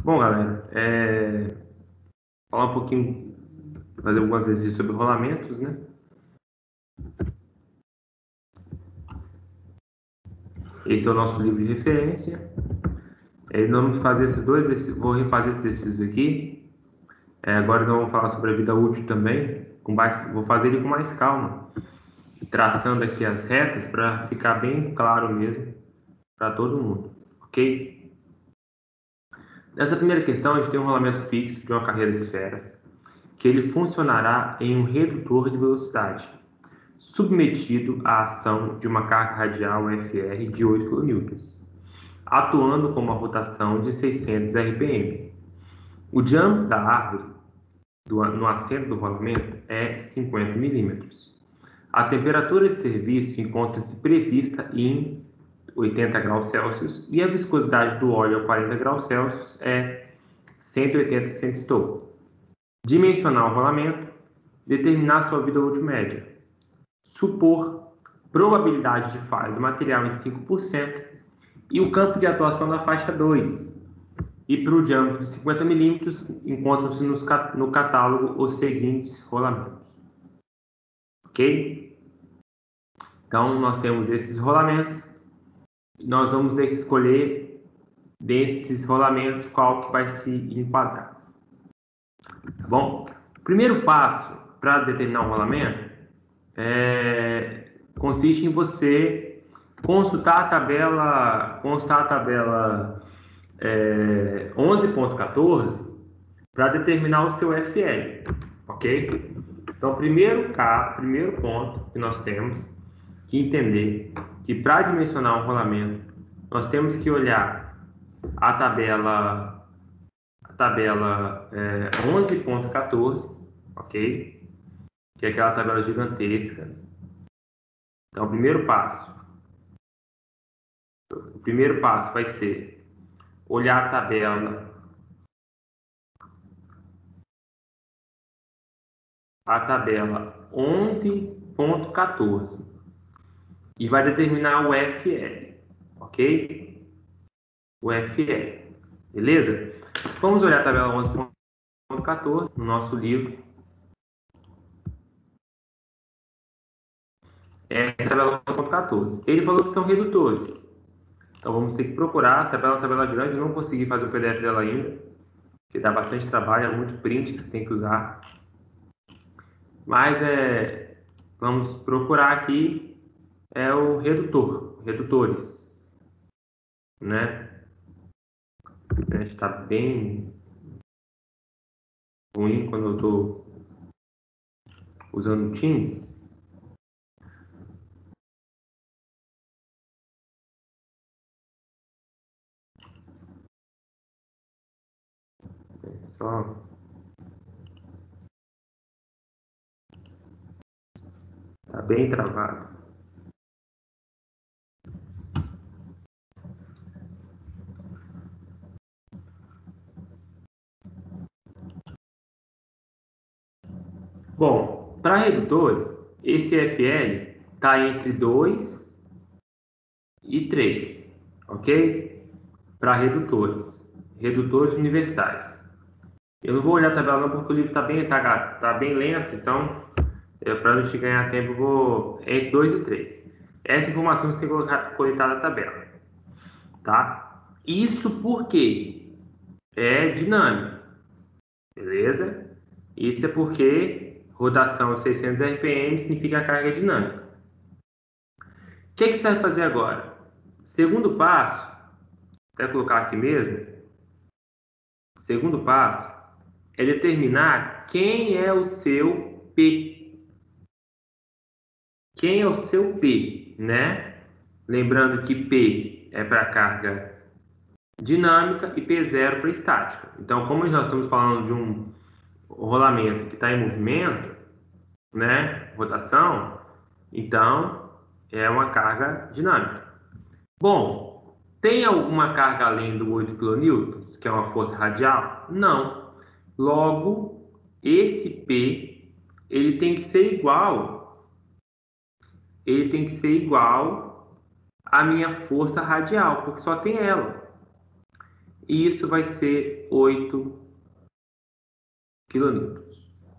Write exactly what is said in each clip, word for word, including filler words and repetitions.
Bom, galera, é... falar um pouquinho, fazer alguns exercícios sobre rolamentos, né? Esse é o nosso livro de referência. É, nós vamos fazer esses dois exercícios, vou refazer esses exercícios aqui. É, agora nós vamos falar sobre a vida útil também. Com mais, vou fazer ele com mais calma, traçando aqui as retas para ficar bem claro mesmo para todo mundo, ok? Nessa primeira questão, a gente tem um rolamento fixo de uma carreira de esferas, que ele funcionará em um redutor de velocidade, submetido à ação de uma carga radial F R de oito quilonewtons, atuando com uma rotação de seiscentos R P M. O diâmetro da árvore do, no assento do rolamento é cinquenta milímetros. A temperatura de serviço encontra-se prevista em oitenta graus Celsius e a viscosidade do óleo a quarenta graus Celsius é cento e oitenta centistol. Dimensionar o rolamento, determinar sua vida útil média. Supor probabilidade de falha do material em cinco por cento e o campo de atuação na faixa dois. E para o diâmetro de cinquenta milímetros, encontram-se no catálogo os seguintes rolamentos. Ok? Então, nós temos esses rolamentos. Nós vamos ter que escolher desses rolamentos qual que vai se enquadrar. Tá bom? O primeiro passo para determinar um rolamento é, consiste em você consultar a tabela, consultar a tabela é, onze ponto quatorze para determinar o seu F L, ok? Então, primeiro, cá, primeiro ponto que nós temos que entender que para dimensionar um rolamento, nós temos que olhar a tabela, a tabela é, onze ponto quatorze, ok? Que é aquela tabela gigantesca. Então, o primeiro passo, o primeiro passo vai ser olhar a tabela, a tabela onze ponto quatorze e vai determinar o F L, ok? O F L, beleza? Vamos olhar a tabela onze ponto quatorze no nosso livro. Essa é a tabela onze ponto quatorze. Ele falou que são redutores. Então vamos ter que procurar. A tabela é uma tabela grande, eu não consegui fazer o P D F dela ainda, porque dá bastante trabalho, é muito print que você tem que usar. Mas é, vamos procurar aqui é o redutor, redutores, né? Está bem ruim quando eu estou usando o Teams. É só tá bem travado. Bom, para redutores, esse F L está entre dois e três, ok? Para redutores, redutores universais. Eu não vou olhar a tabela não, porque o livro está bem, tá, tá bem lento, então, é, para a gente ganhar tempo, eu vou entre dois e três. Essa informação você tem que coletar da tabela, tá? Isso porque é dinâmico, beleza? Isso é porque rotação de seiscentos R P M significa carga dinâmica. O que, que você vai fazer agora? Segundo passo, até colocar aqui mesmo, segundo passo é determinar quem é o seu P. Quem é o seu P, né? Lembrando que P é para carga dinâmica e P zero para estática. Então, como nós estamos falando de um rolamento que está em movimento, né? Rotação, então é uma carga dinâmica. Bom, tem alguma carga além do oito quilonewtons, que é uma força radial? Não. Logo, esse P, ele tem que ser igual, ele tem que ser igual à minha força radial, porque só tem ela. e isso vai ser oito quilonewtons.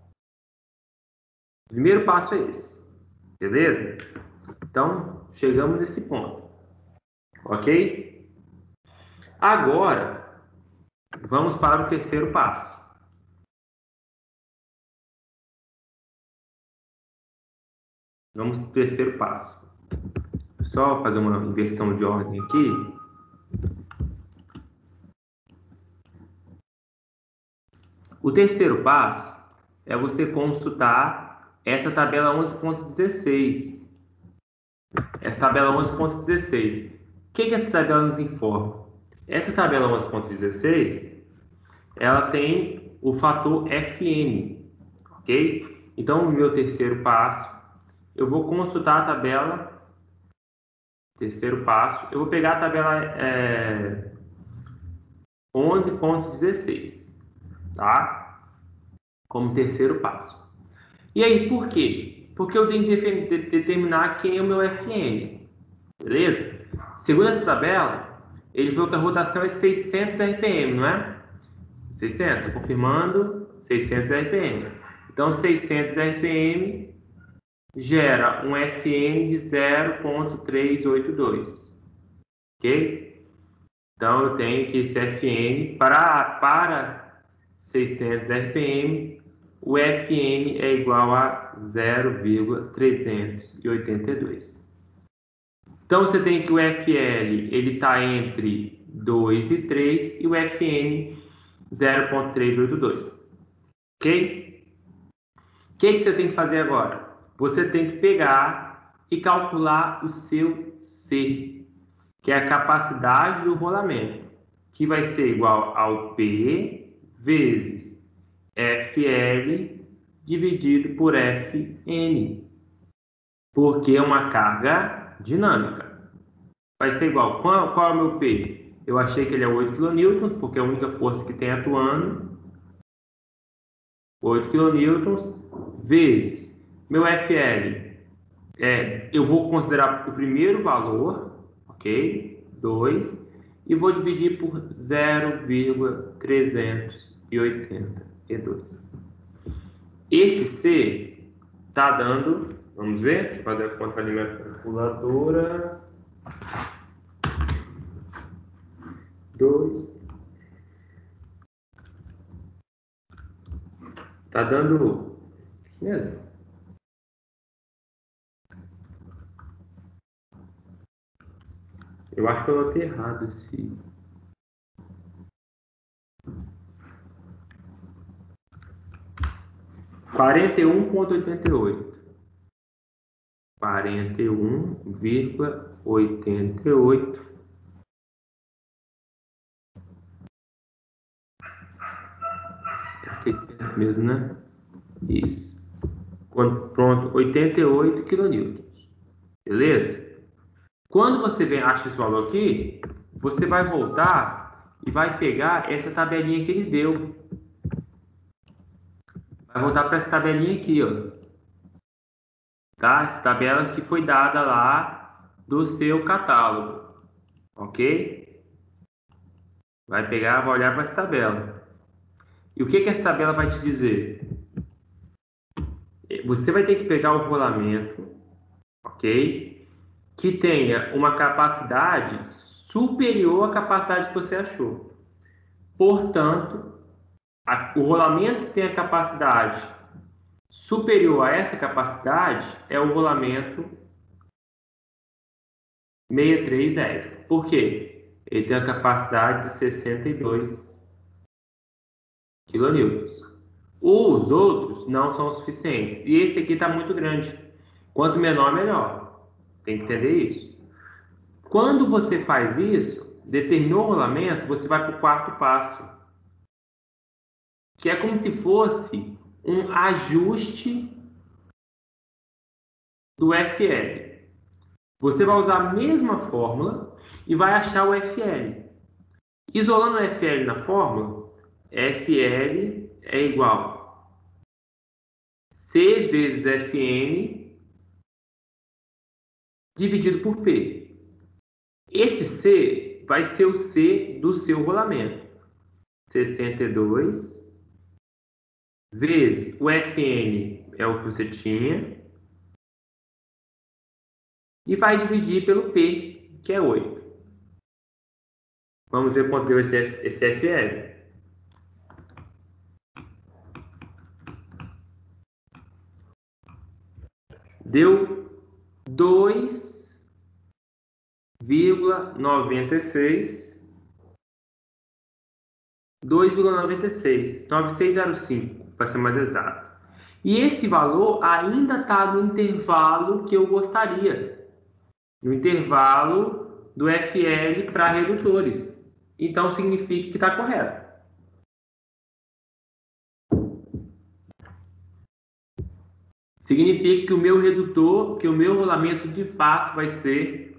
O primeiro passo é esse, beleza? Então, chegamos nesse ponto, ok? Agora, vamos para o terceiro passo. Vamos para o terceiro passo. Só fazer uma inversão de ordem aqui. O terceiro passo é você consultar essa tabela onze ponto dezesseis. Essa tabela onze ponto dezesseis. O que, que essa tabela nos informa? Essa tabela onze ponto dezesseis, ela tem o fator F N, ok? Então, no meu terceiro passo, eu vou consultar a tabela. Terceiro passo, eu vou pegar a tabela é, onze ponto dezesseis, tá? Como terceiro passo. E aí, por quê? Porque eu tenho que de determinar quem é o meu F N, beleza? Segundo essa tabela, ele falou que a rotação é seiscentos R P M, não é? seiscentos, confirmando, seiscentos R P M. Então, seiscentos R P M gera um F N de zero ponto trezentos e oitenta e dois, ok? Então, eu tenho que esse F N, para, para seiscentos R P M, o F N é igual a zero vírgula trezentos e oitenta e dois. Então, você tem que o F L está entre dois e três e o F N zero ponto trezentos e oitenta e dois. Ok? O que, que você tem que fazer agora? Você tem que pegar e calcular o seu C, que é a capacidade do rolamento, que vai ser igual ao P vezes F L dividido por F N, porque é uma carga dinâmica. Vai ser igual, qual, qual é o meu P? Eu achei que ele é oito quilonewtons, porque é a única força que tem atuando. oito quilonewtons vezes meu F L. É, eu vou considerar o primeiro valor, ok? dois, e vou dividir por zero vírgula trezentos e oitenta e dois. Esse C está dando, vamos ver, deixa eu fazer a conta ali na calculadora. dois. Está dando isso mesmo. Eu acho que eu anotei errado esse. quarenta e um vírgula oitenta e oito. quarenta e um vírgula oitenta e oito. É seiscentos mesmo, né? Isso. Pronto, oitenta e oito quilonewtons. Beleza? Quando você vem, acha esse valor aqui, você vai voltar e vai pegar essa tabelinha que ele deu. Vai voltar para essa tabelinha aqui, ó. Tá? Essa tabela que foi dada lá do seu catálogo. Ok? Vai pegar, vai olhar para essa tabela. E o que que essa tabela vai te dizer? Você vai ter que pegar o rolamento, ok? Que tenha uma capacidade superior à capacidade que você achou. Portanto, a, o rolamento que tem a capacidade superior a essa capacidade é o rolamento sessenta e três dez. Por quê? Ele tem a capacidade de sessenta e dois quilonewtons. Os outros não são suficientes. E esse aqui está muito grande. Quanto menor, melhor. Tem que entender isso. Quando você faz isso, determinou o rolamento, você vai para o quarto passo, que é como se fosse um ajuste do F L. Você vai usar a mesma fórmula e vai achar o F L. Isolando o F L na fórmula, F L é igual C vezes F N dividido por P. Esse C vai ser o C do seu rolamento. sessenta e dois vezes o F N é o que você tinha. E vai dividir pelo P, que é oito. Vamos ver quanto deu esse, esse F L. Deu dois vírgula noventa e seis. dois vírgula noventa e seis. nove mil seiscentos e cinco, para ser mais exato. E esse valor ainda está no intervalo que eu gostaria. No intervalo do F L para redutores. Então, significa que está correto. Significa que o meu redutor, que o meu rolamento de fato vai ser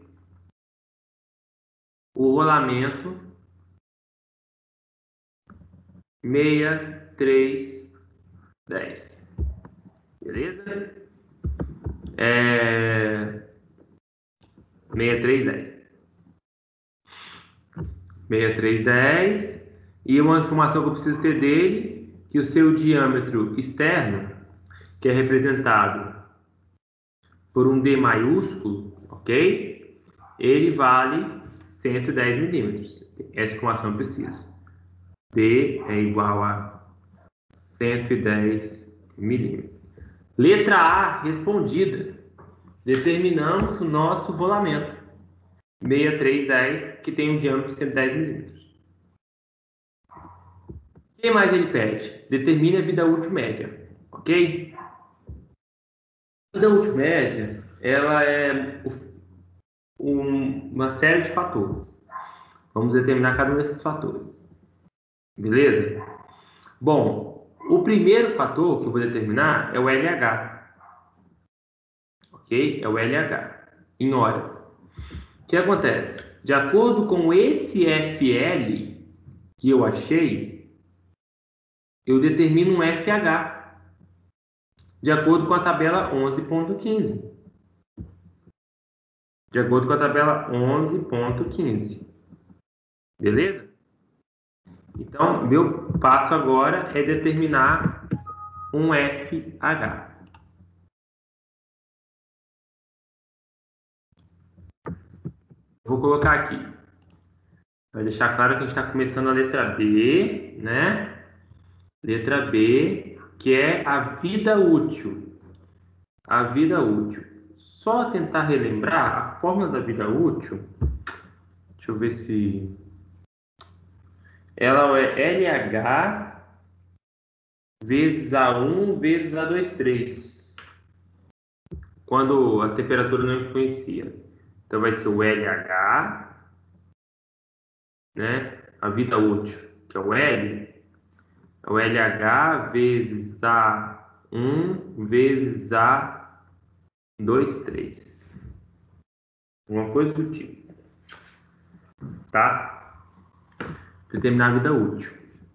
o rolamento seis três dez. Beleza? É... seis três dez. seis três dez. E uma informação que eu preciso ter dele, que o seu diâmetro externo, que é representado por um D maiúsculo, ok? Ele vale cento e dez milímetros. Essa informação eu preciso. D é igual a cento e dez milímetros. Letra A respondida. Determinamos o nosso rolamento. seis três dez, que tem um diâmetro de cento e dez milímetros. O que mais ele pede? Determine a vida útil média. Ok? A vida útil média, ela é um, uma série de fatores. Vamos determinar cada um desses fatores. Beleza? Bom, o primeiro fator que eu vou determinar é o L H. Ok? É o L H, em horas. O que acontece? De acordo com esse F L que eu achei, eu determino um F H, de acordo com a tabela onze ponto quinze. De acordo com a tabela onze ponto quinze. Beleza? Então, meu passo agora é determinar um F H. Vou colocar aqui. Vai deixar claro que a gente está começando a letra B, né? Letra B, que é a vida útil. A vida útil. Só tentar relembrar a fórmula da vida útil. Deixa eu ver se... Ela é L H vezes A um vezes A dois três. Quando a temperatura não influencia. Então vai ser o L H, né? A vida útil, que é o L, é o L H vezes A um vezes A dois três. Uma coisa do tipo. Tá? Determinar a vida útil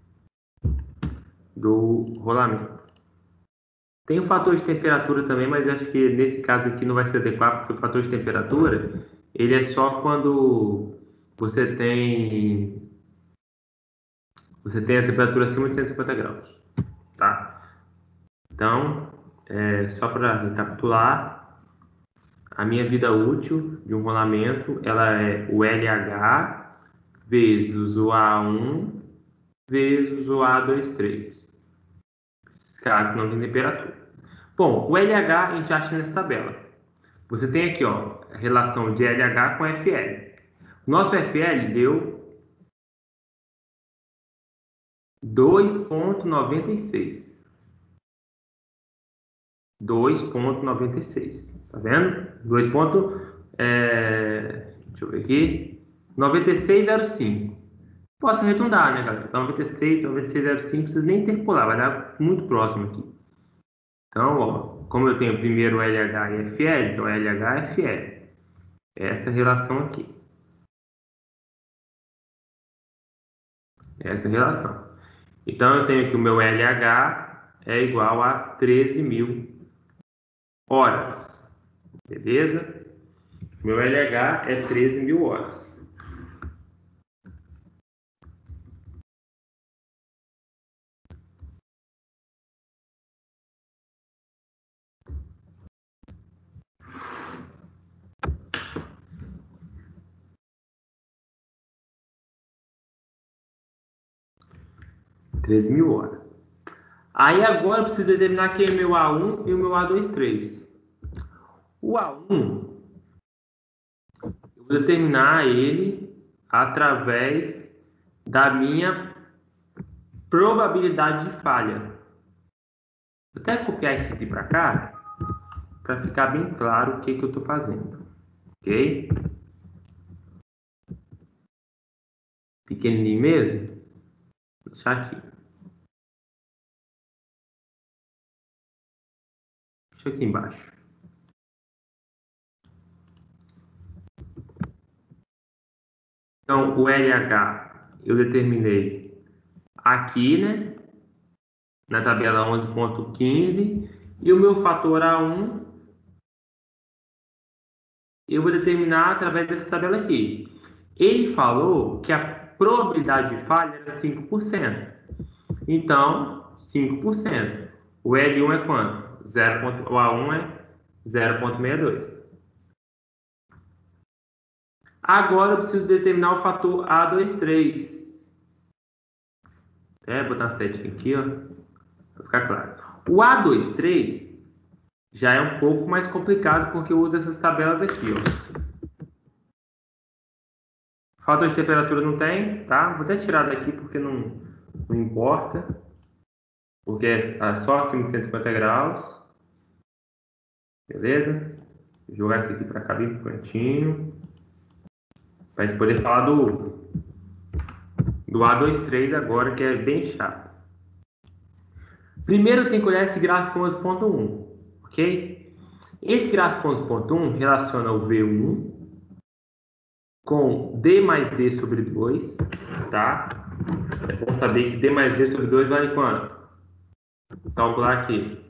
do rolamento. Tem o fator de temperatura também, mas acho que nesse caso aqui não vai ser adequado, porque o fator de temperatura, ele é só quando você tem você tem a temperatura acima de cento e cinquenta graus, tá? Então, é, só para recapitular, a minha vida útil de um rolamento, ela é o L H vezes o A um vezes o A dois três, caso não tenha temperatura. Bom, o L H a gente acha nessa tabela. Você tem aqui, ó, a relação de L H com F L. Nosso F L deu dois vírgula noventa e seis. dois vírgula noventa e seis. Tá vendo? dois. É, deixa eu ver aqui. noventa e seis vírgula zero cinco. Posso arredondar, né, galera? Então, noventa e seis, noventa e seis vírgula zero cinco, não precisa nem interpolar, vai dar muito próximo aqui. Então, ó, como eu tenho primeiro L H e F L, então L H e F L. Essa relação aqui. Essa relação. Então, eu tenho que o meu L H é igual a treze mil horas. Beleza? Meu L H é treze mil horas. treze mil horas. Aí agora eu preciso determinar aqui o meu A um e o meu A vinte e três. O A um, eu vou determinar ele através da minha probabilidade de falha. Vou até copiar isso aqui para cá, para ficar bem claro o que, que eu estou fazendo. Ok? Pequenininho mesmo. Vou deixar aqui. Deixa aqui embaixo. Então, o L H eu determinei aqui, né? Na tabela onze ponto quinze. E o meu fator A um eu vou determinar através dessa tabela aqui. Ele falou que a probabilidade de falha era cinco por cento. Então, cinco por cento. O L um é quanto? zero. O A um é zero vírgula sessenta e dois. Agora eu preciso determinar o fator A vinte e três. É, botar uma setinha aqui, ó, para ficar claro. O A vinte e três já é um pouco mais complicado porque eu uso essas tabelas aqui, ó. Fator de temperatura não tem, tá? Vou até tirar daqui porque não, não importa. Porque é só acima de cento e cinquenta graus. Beleza? Vou jogar isso aqui para cá bem pro cantinho. Para a gente poder falar do, do A vinte e três agora, que é bem chato. Primeiro tem que olhar esse gráfico onze ponto um, ok? Esse gráfico onze ponto um relaciona o V um com D mais D sobre dois, tá? É bom saber que D mais D sobre dois vale quanto? Vou calcular aqui.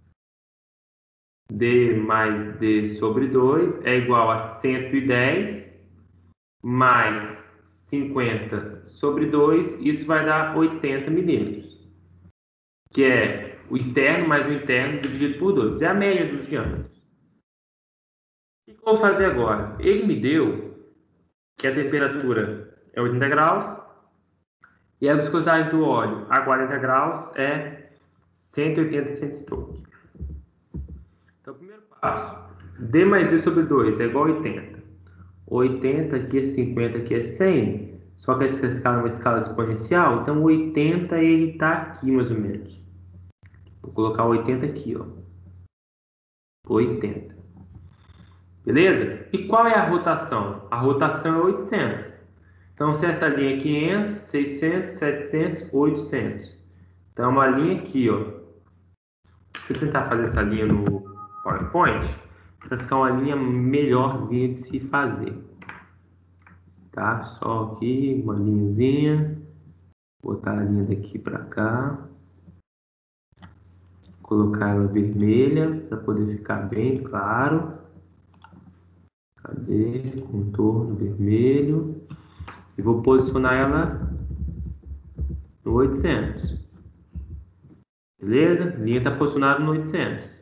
D mais D sobre dois é igual a cento e dez mais cinquenta sobre dois, isso vai dar oitenta milímetros, que é o externo mais o interno dividido por dois. É a média dos diâmetros. O que eu vou fazer agora? Ele me deu que a temperatura é oitenta graus e a viscosidade do óleo a quarenta graus é cento e oitenta centímetros. Então, primeiro passo, D mais D sobre dois é igual a oitenta. oitenta aqui é cinquenta, aqui é cem. Só que essa escala é uma escala exponencial, então oitenta ele está aqui mais ou menos. Vou colocar oitenta aqui, ó. oitenta. Beleza? E qual é a rotação? A rotação é oitocentos. Então, se essa linha é quinhentos, seiscentos, setecentos, oitocentos. Então, uma linha aqui, ó. Deixa eu tentar fazer essa linha no PowerPoint para ficar uma linha melhorzinha de se fazer. Tá? Só aqui, uma linhazinha. Botar a linha daqui para cá. Colocar ela vermelha para poder ficar bem claro. Cadê? Contorno vermelho. E vou posicionar ela no oitocentos. Beleza? A linha está posicionada no oitocentos.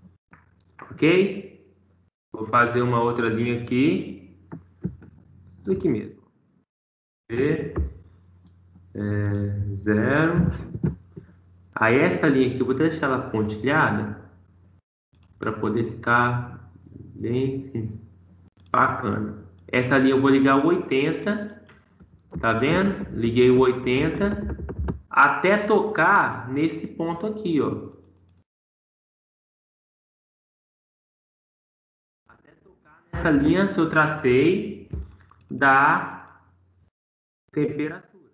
Ok? Vou fazer uma outra linha aqui. Isso aqui mesmo. V, é, zero. Aí essa linha aqui eu vou deixar ela pontilhada para poder ficar bem assim, bacana. Essa linha eu vou ligar o oitenta. Tá vendo? Liguei o oitenta até tocar nesse ponto aqui, ó. Até tocar nessa linha que eu tracei da temperatura.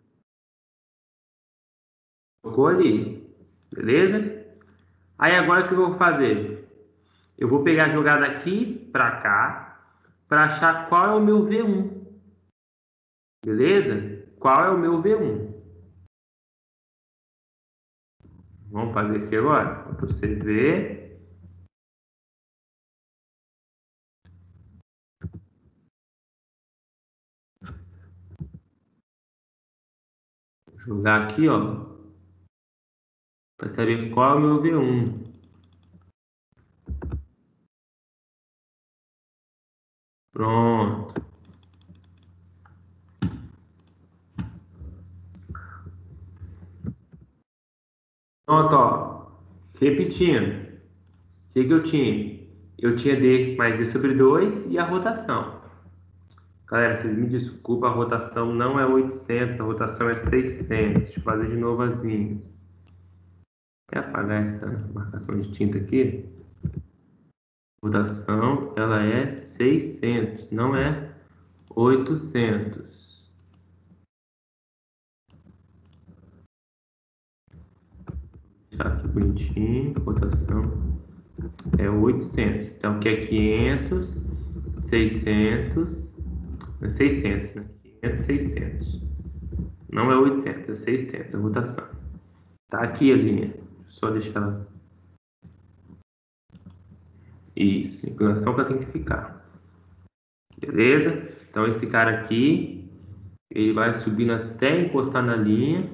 Tocou ali, beleza? Aí agora o que eu vou fazer? Eu vou pegar a jogada aqui para cá para achar qual é o meu V um. Beleza? Qual é o meu V um? Vamos fazer aqui agora? Para você ver. Vou jogar aqui, ó. Para saber qual é o meu V um. Pronto. Pronto, ó. Repetindo. O que, que eu tinha? Eu tinha D mais D sobre dois e a rotação. Galera, vocês me desculpem, a rotação não é oitocentos, a rotação é seiscentos. Deixa eu fazer de novo as minhas. Quer apagar essa marcação de tinta aqui? A rotação, ela é seiscentos, não é oitocentos. Deixar aqui bonitinho, rotação é oitocentos. Então, aqui é quinhentos, seiscentos, é seiscentos, né? quinhentos, seiscentos. Não é oitocentos, é seiscentos a rotação. Tá aqui a linha. Só deixar ela. Isso, inclinação que ela tem que ficar. Beleza? Então, esse cara aqui, ele vai subindo até encostar na linha.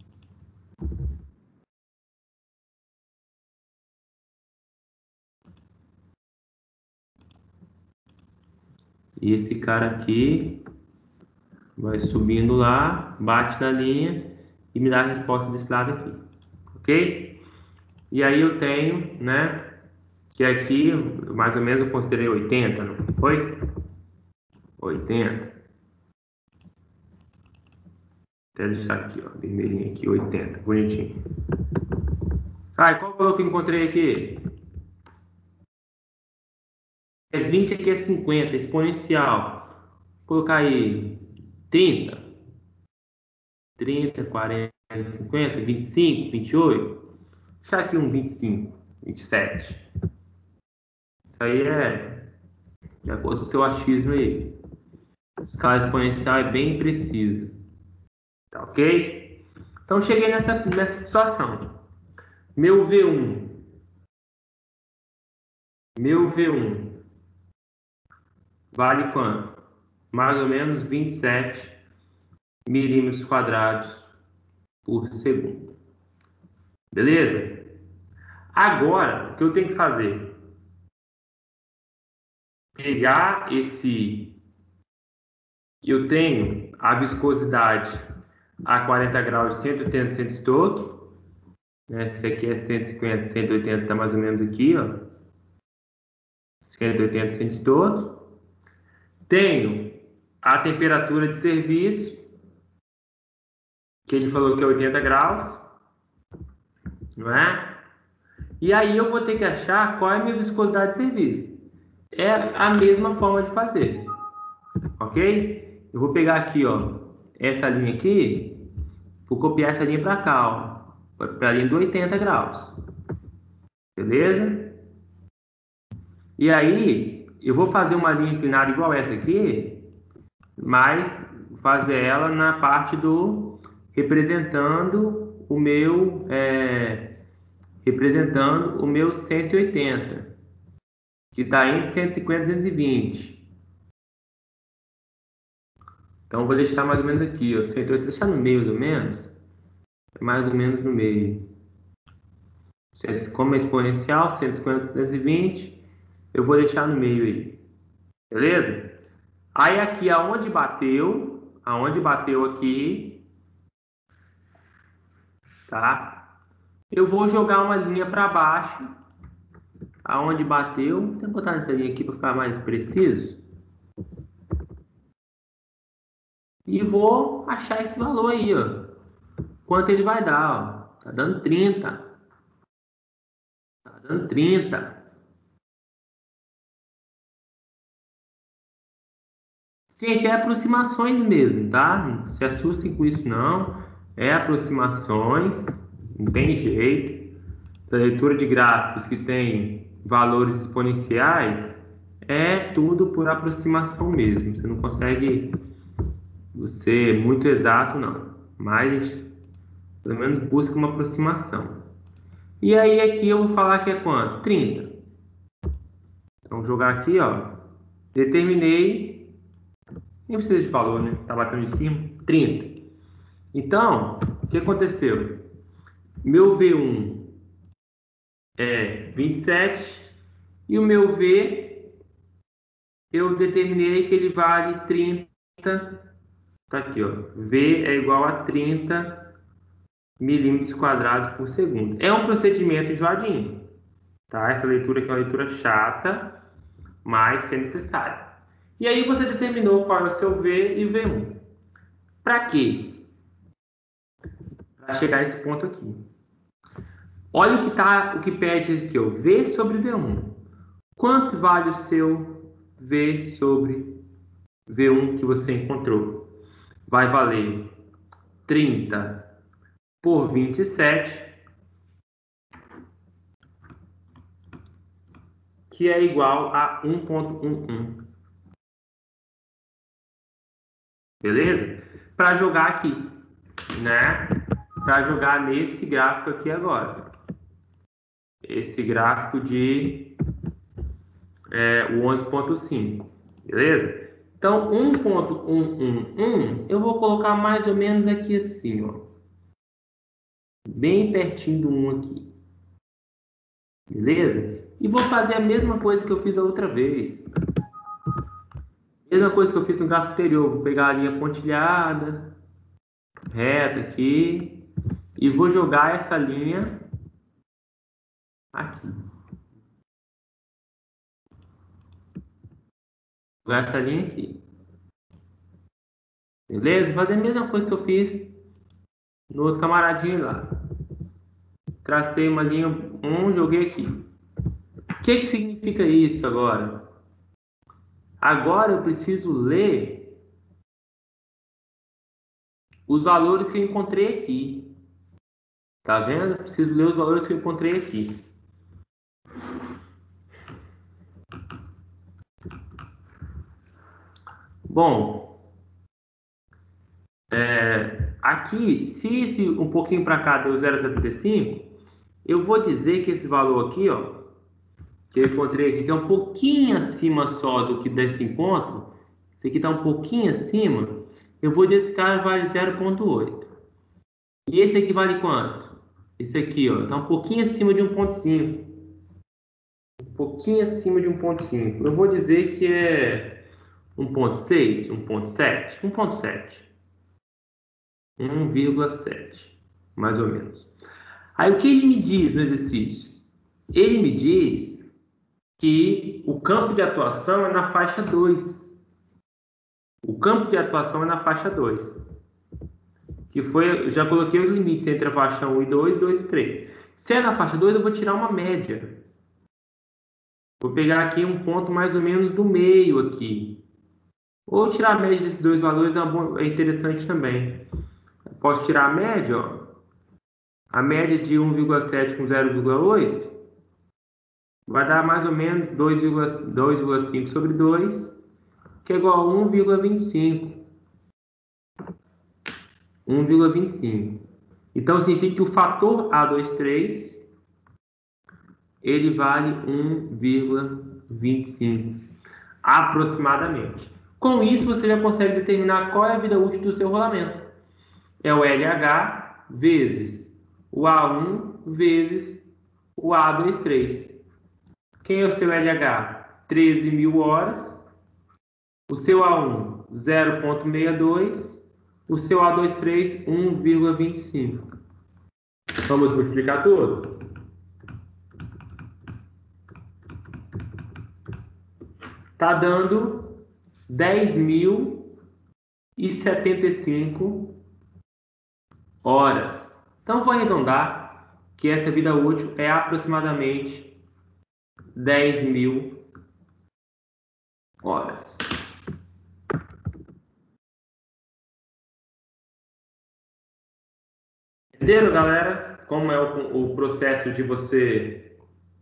E esse cara aqui vai subindo lá, bate na linha e me dá a resposta desse lado aqui. Ok? E aí eu tenho, né? Que aqui, mais ou menos, eu considerei oitenta, não foi? oitenta. Até deixar aqui, ó, vermelhinho aqui, oitenta, bonitinho. Ah, e qual o valor que eu encontrei aqui? É vinte, aqui é cinquenta, exponencial. Vou colocar aí trinta, trinta, quarenta, cinquenta, vinte e cinco, vinte e oito. Vou deixar aqui um vinte e cinco, vinte e sete. Isso aí é de acordo com o seu achismo aí. A escala exponencial é bem precisa. Tá ok? Então cheguei nessa, nessa situação. Meu V um. Meu V um vale quanto? Mais ou menos vinte e sete milímetros quadrados por segundo. Beleza? Agora, o que eu tenho que fazer? Pegar esse... Eu tenho a viscosidade a quarenta graus de cento e oitenta centímetros. Esse aqui é cento e cinquenta, cento e oitenta, está mais ou menos aqui, ó. cento e oitenta centímetros. Tenho a temperatura de serviço, que ele falou que é oitenta graus, não é? E aí eu vou ter que achar qual é a minha viscosidade de serviço. É a mesma forma de fazer, ok? Eu vou pegar aqui, ó, essa linha aqui, vou copiar essa linha para cá, ó, para a linha do oitenta graus, beleza? E aí eu vou fazer uma linha inclinada igual essa aqui, mas fazer ela na parte do representando o meu é, representando o meu cento e oitenta, que está entre cento e cinquenta e duzentos e vinte. Então, vou deixar mais ou menos aqui, ó, cento e oitenta, deixar no meio, mais ou menos. Mais ou menos no meio. Como é exponencial, cento e cinquenta, duzentos e vinte, eu vou deixar no meio aí. Beleza? Aí, aqui, aonde bateu, aonde bateu aqui, tá? Eu vou jogar uma linha para baixo, aonde bateu. Vou botar essa linha aqui para ficar mais preciso. E vou achar esse valor aí, ó. Quanto ele vai dar, ó. Tá dando trinta. Tá dando trinta. Gente, é aproximações mesmo, tá? Não se assustem com isso, não. É aproximações, não tem jeito. Essa leitura de gráficos que tem valores exponenciais é tudo por aproximação mesmo. Você não consegue ser muito exato, não. Mas, pelo menos, busca uma aproximação. E aí, aqui eu vou falar que é quanto? trinta. Então, vou jogar aqui, ó. Determinei. Nem precisa de valor, né? Tá batendo em cima. trinta. Então, o que aconteceu? Meu V um é vinte e sete. E o meu V, eu determinei que ele vale trinta. Tá aqui, ó. V é igual a trinta milímetros quadrados por segundo. É um procedimento enjoadinho, tá? Essa leitura aqui é uma leitura chata, mas que é necessária. E aí você determinou qual é o seu V e V um. Para quê? Para chegar nesse ponto aqui. Olha o que, tá, o que pede aqui, ó, V sobre V um. Quanto vale o seu V sobre V um que você encontrou? Vai valer trinta por vinte e sete, que é igual a um ponto onze. Beleza? Para jogar aqui, né? Para jogar nesse gráfico aqui agora. Esse gráfico de é, o onze ponto cinco. Beleza? Então, um ponto cento e onze, eu vou colocar mais ou menos aqui assim, ó. Bem pertinho do um aqui. Beleza? E vou fazer a mesma coisa que eu fiz a outra vez. Mesma coisa que eu fiz no gráfico anterior. Vou pegar a linha pontilhada, reta aqui, e vou jogar essa linha aqui. Jogar essa linha aqui. Beleza? Fazer a mesma coisa que eu fiz no outro camaradinho lá. Tracei uma linha um, joguei aqui. O que que significa isso agora? Agora eu preciso ler os valores que eu encontrei aqui. Tá vendo? Eu preciso ler os valores que eu encontrei aqui. Bom, é, aqui, se esse um pouquinho para cá deu zero vírgula setenta e cinco, eu vou dizer que esse valor aqui, ó, que eu encontrei aqui, que é um pouquinho acima só do que desse encontro, esse aqui está um pouquinho acima, eu vou dizer que esse cara vale zero ponto oito. E esse aqui vale quanto? Esse aqui, ó, está um pouquinho acima de um ponto cinco. Um pouquinho acima de um ponto cinco. Eu vou dizer que é um ponto seis, um ponto sete, um ponto sete. um vírgula sete, mais ou menos. Aí o que ele me diz no exercício? Ele me diz que o campo de atuação é na faixa dois. O campo de atuação é na faixa dois. Que foi, eu já coloquei os limites entre a faixa um e dois, dois e três. Se é na faixa dois, eu vou tirar uma média. Vou pegar aqui um ponto mais ou menos do meio aqui. Ou tirar a média desses dois valores é interessante também. Eu posso tirar a média, ó. A média de um vírgula sete com zero vírgula oito vai dar mais ou menos dois vírgula cinco sobre dois, que é igual a um vírgula vinte e cinco. um vírgula vinte e cinco. Então, significa que o fator A vinte e três ele vale um vírgula vinte e cinco, aproximadamente. Com isso, você já consegue determinar qual é a vida útil do seu rolamento. É o L H vezes o A um vezes o A vinte e três. Quem é o seu L H? treze mil horas. O seu A um, zero vírgula sessenta e dois. O seu A vinte e três, um vírgula vinte e cinco. Vamos multiplicar tudo? Está dando dez mil e setenta e cinco horas. Então, vou arredondar que essa vida útil é aproximadamente dez mil horas. Entenderam, galera? Como é o, o processo de você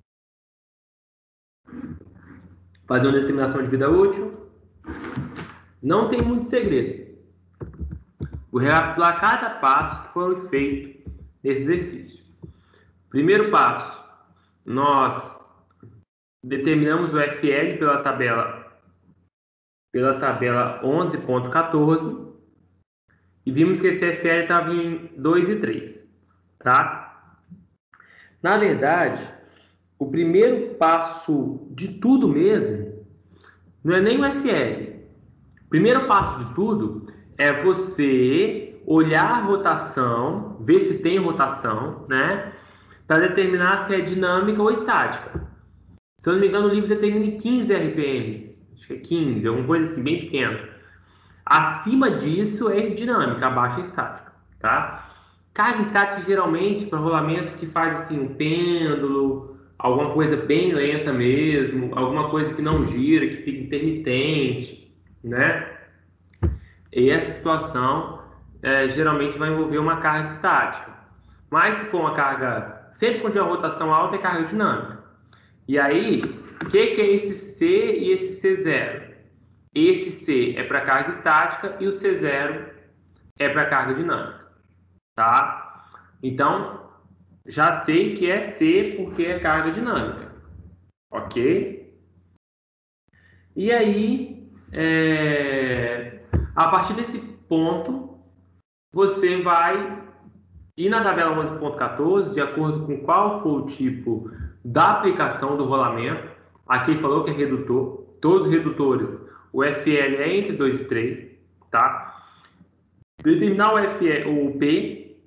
fazer uma determinação de vida útil? Não tem muito segredo. Vou recapitular cada passo que foi feito nesse exercício. Primeiro passo, nós determinamos o F L pela tabela, pela tabela onze ponto quatorze e vimos que esse F L estava em dois e três, tá? Na verdade, o primeiro passo de tudo mesmo não é nem o F L. O primeiro passo de tudo é você olhar a rotação, ver se tem rotação, né? Para determinar se é dinâmica ou estática. Se eu não me engano, o livro determina quinze R P Ms. Acho que é quinze, alguma coisa assim, bem pequena. Acima disso é dinâmica, abaixo é estática, tá? Carga estática, geralmente, para rolamento que faz assim um pêndulo, alguma coisa bem lenta mesmo, alguma coisa que não gira, que fica intermitente, né? E essa situação é, geralmente vai envolver uma carga estática. Mas se for uma carga, sempre quando tiver uma rotação alta, é carga dinâmica. E aí, o que, que é esse C e esse C zero? Esse C é para carga estática e o C zero é para carga dinâmica, tá? Então, já sei que é C porque é carga dinâmica, ok? E aí, é... a partir desse ponto, você vai ir na tabela onze ponto quatorze, de acordo com qual for o tipo da aplicação do rolamento. Aqui falou que é redutor, todos os redutores, o F L é entre dois e três, tá? Determinar o, F L, o P.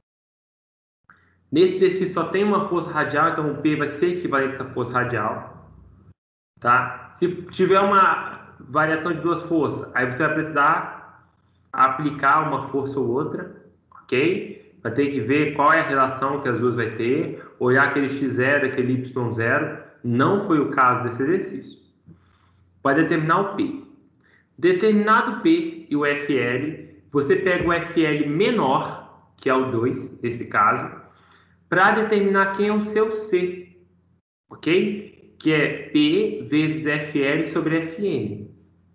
Nesse exercício só tem uma força radial, então o P vai ser equivalente a essa força radial, tá? Se tiver uma variação de duas forças, aí você vai precisar aplicar uma força ou outra, ok? Vai ter que ver qual é a relação que as duas vai ter, olhar aquele x zero, aquele y zero. Não foi o caso desse exercício. Vai determinar o P. Determinado P e o F L, você pega o F L menor, que é o dois, nesse caso, para determinar quem é o seu C, ok? Que é P vezes F L sobre F N.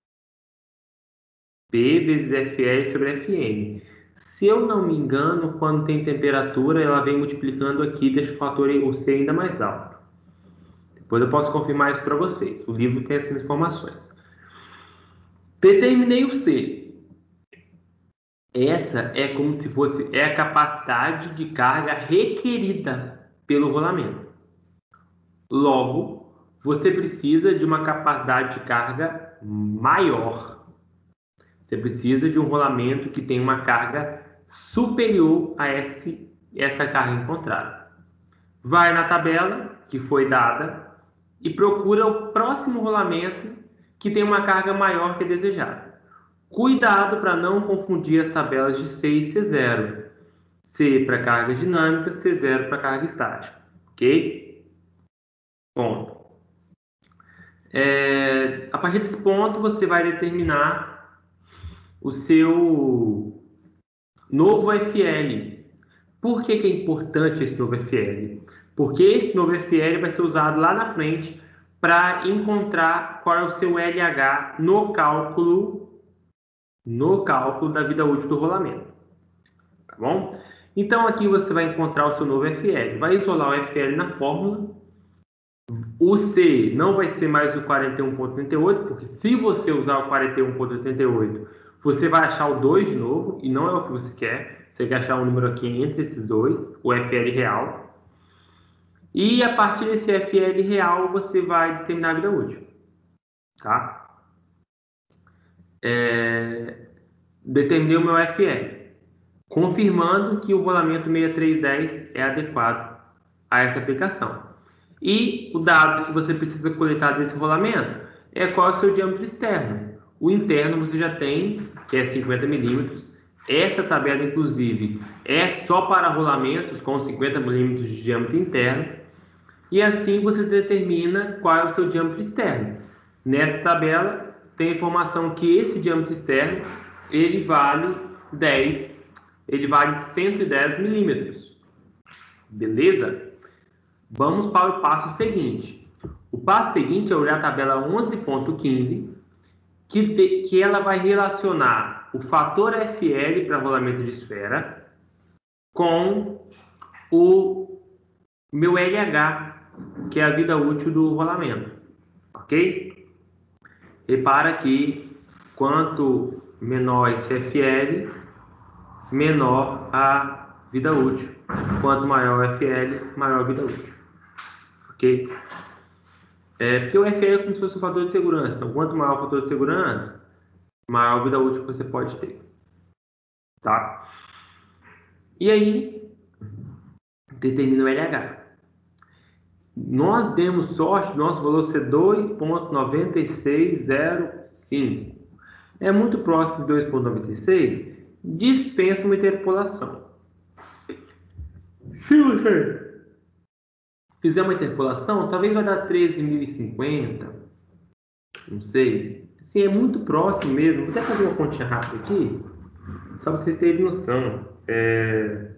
P vezes F L sobre F N. Se eu não me engano, quando tem temperatura, ela vem multiplicando aqui, deixa o fator o C ainda mais alto. Depois eu posso confirmar isso para vocês. O livro tem essas informações. Determinei o C. Essa é como se fosse é a capacidade de carga requerida pelo rolamento. Logo, você precisa de uma capacidade de carga maior. Você precisa de um rolamento que tenha uma carga superior a esse, essa carga encontrada. Vai na tabela que foi dada e procura o próximo rolamento que tem uma carga maior que a desejada. Cuidado para não confundir as tabelas de C e C zero. C para carga dinâmica, C zero para carga estática. Ok? Ponto. É, a partir desse ponto, você vai determinar o seu novo F L. Por que que é importante esse novo F L? Porque esse novo F L vai ser usado lá na frente para encontrar qual é o seu L H no cálculo, no cálculo da vida útil do rolamento. Tá bom? Então aqui você vai encontrar o seu novo F L. Vai isolar o F L na fórmula. O C não vai ser mais o quarenta e um ponto oitenta e oito, porque se você usar o quarenta e um ponto oitenta e oito, você vai achar o dois de novo, e não é o que você quer. Você quer achar um número aqui entre esses dois, o F L real. E a partir desse F L real, você vai determinar a vida útil. Tá? É... Determinei o meu F L, confirmando que o rolamento sessenta e três dez é adequado a essa aplicação. E o dado que você precisa coletar desse rolamento é qual é o seu diâmetro externo. O interno você já tem, que é cinquenta milímetros. Essa tabela, inclusive, é só para rolamentos com cinquenta milímetros de diâmetro interno. E assim você determina qual é o seu diâmetro externo. Nessa tabela tem a informação que esse diâmetro externo ele vale dez, ele vale cento e dez milímetros. Beleza? Vamos para o passo seguinte. O passo seguinte é olhar a tabela onze ponto quinze, que, de, que ela vai relacionar o fator F L para rolamento de esfera com o meu L H, que é a vida útil do rolamento. Ok? Repara que quanto menor esse F L, menor a vida útil. Quanto maior o F L, maior a vida útil. Ok? É, porque o F L é como se fosse um fator de segurança. Então, quanto maior o fator de segurança, maior a vida útil que você pode ter. Tá? E aí, determina o L H. Nós demos sorte, nosso valor ser dois ponto nove seis zero cinco. É muito próximo de dois ponto noventa e seis, dispensa uma interpolação. Se você fizer uma interpolação, talvez vai dar treze mil e cinquenta, não sei. Assim, é muito próximo mesmo. Vou até fazer uma continha rápida aqui, só para vocês terem noção. É...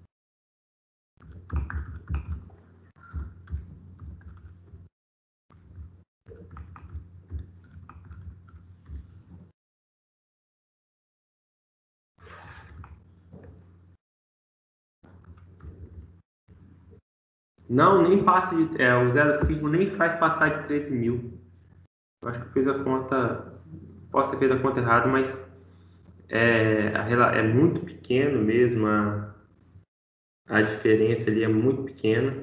Não, nem passa de... É, o zero vírgula cinco nem faz passar de treze mil. Eu acho que eu fiz a conta... Posso ter feito a conta errada, mas é, a, é muito pequeno mesmo. A, a diferença ali é muito pequena.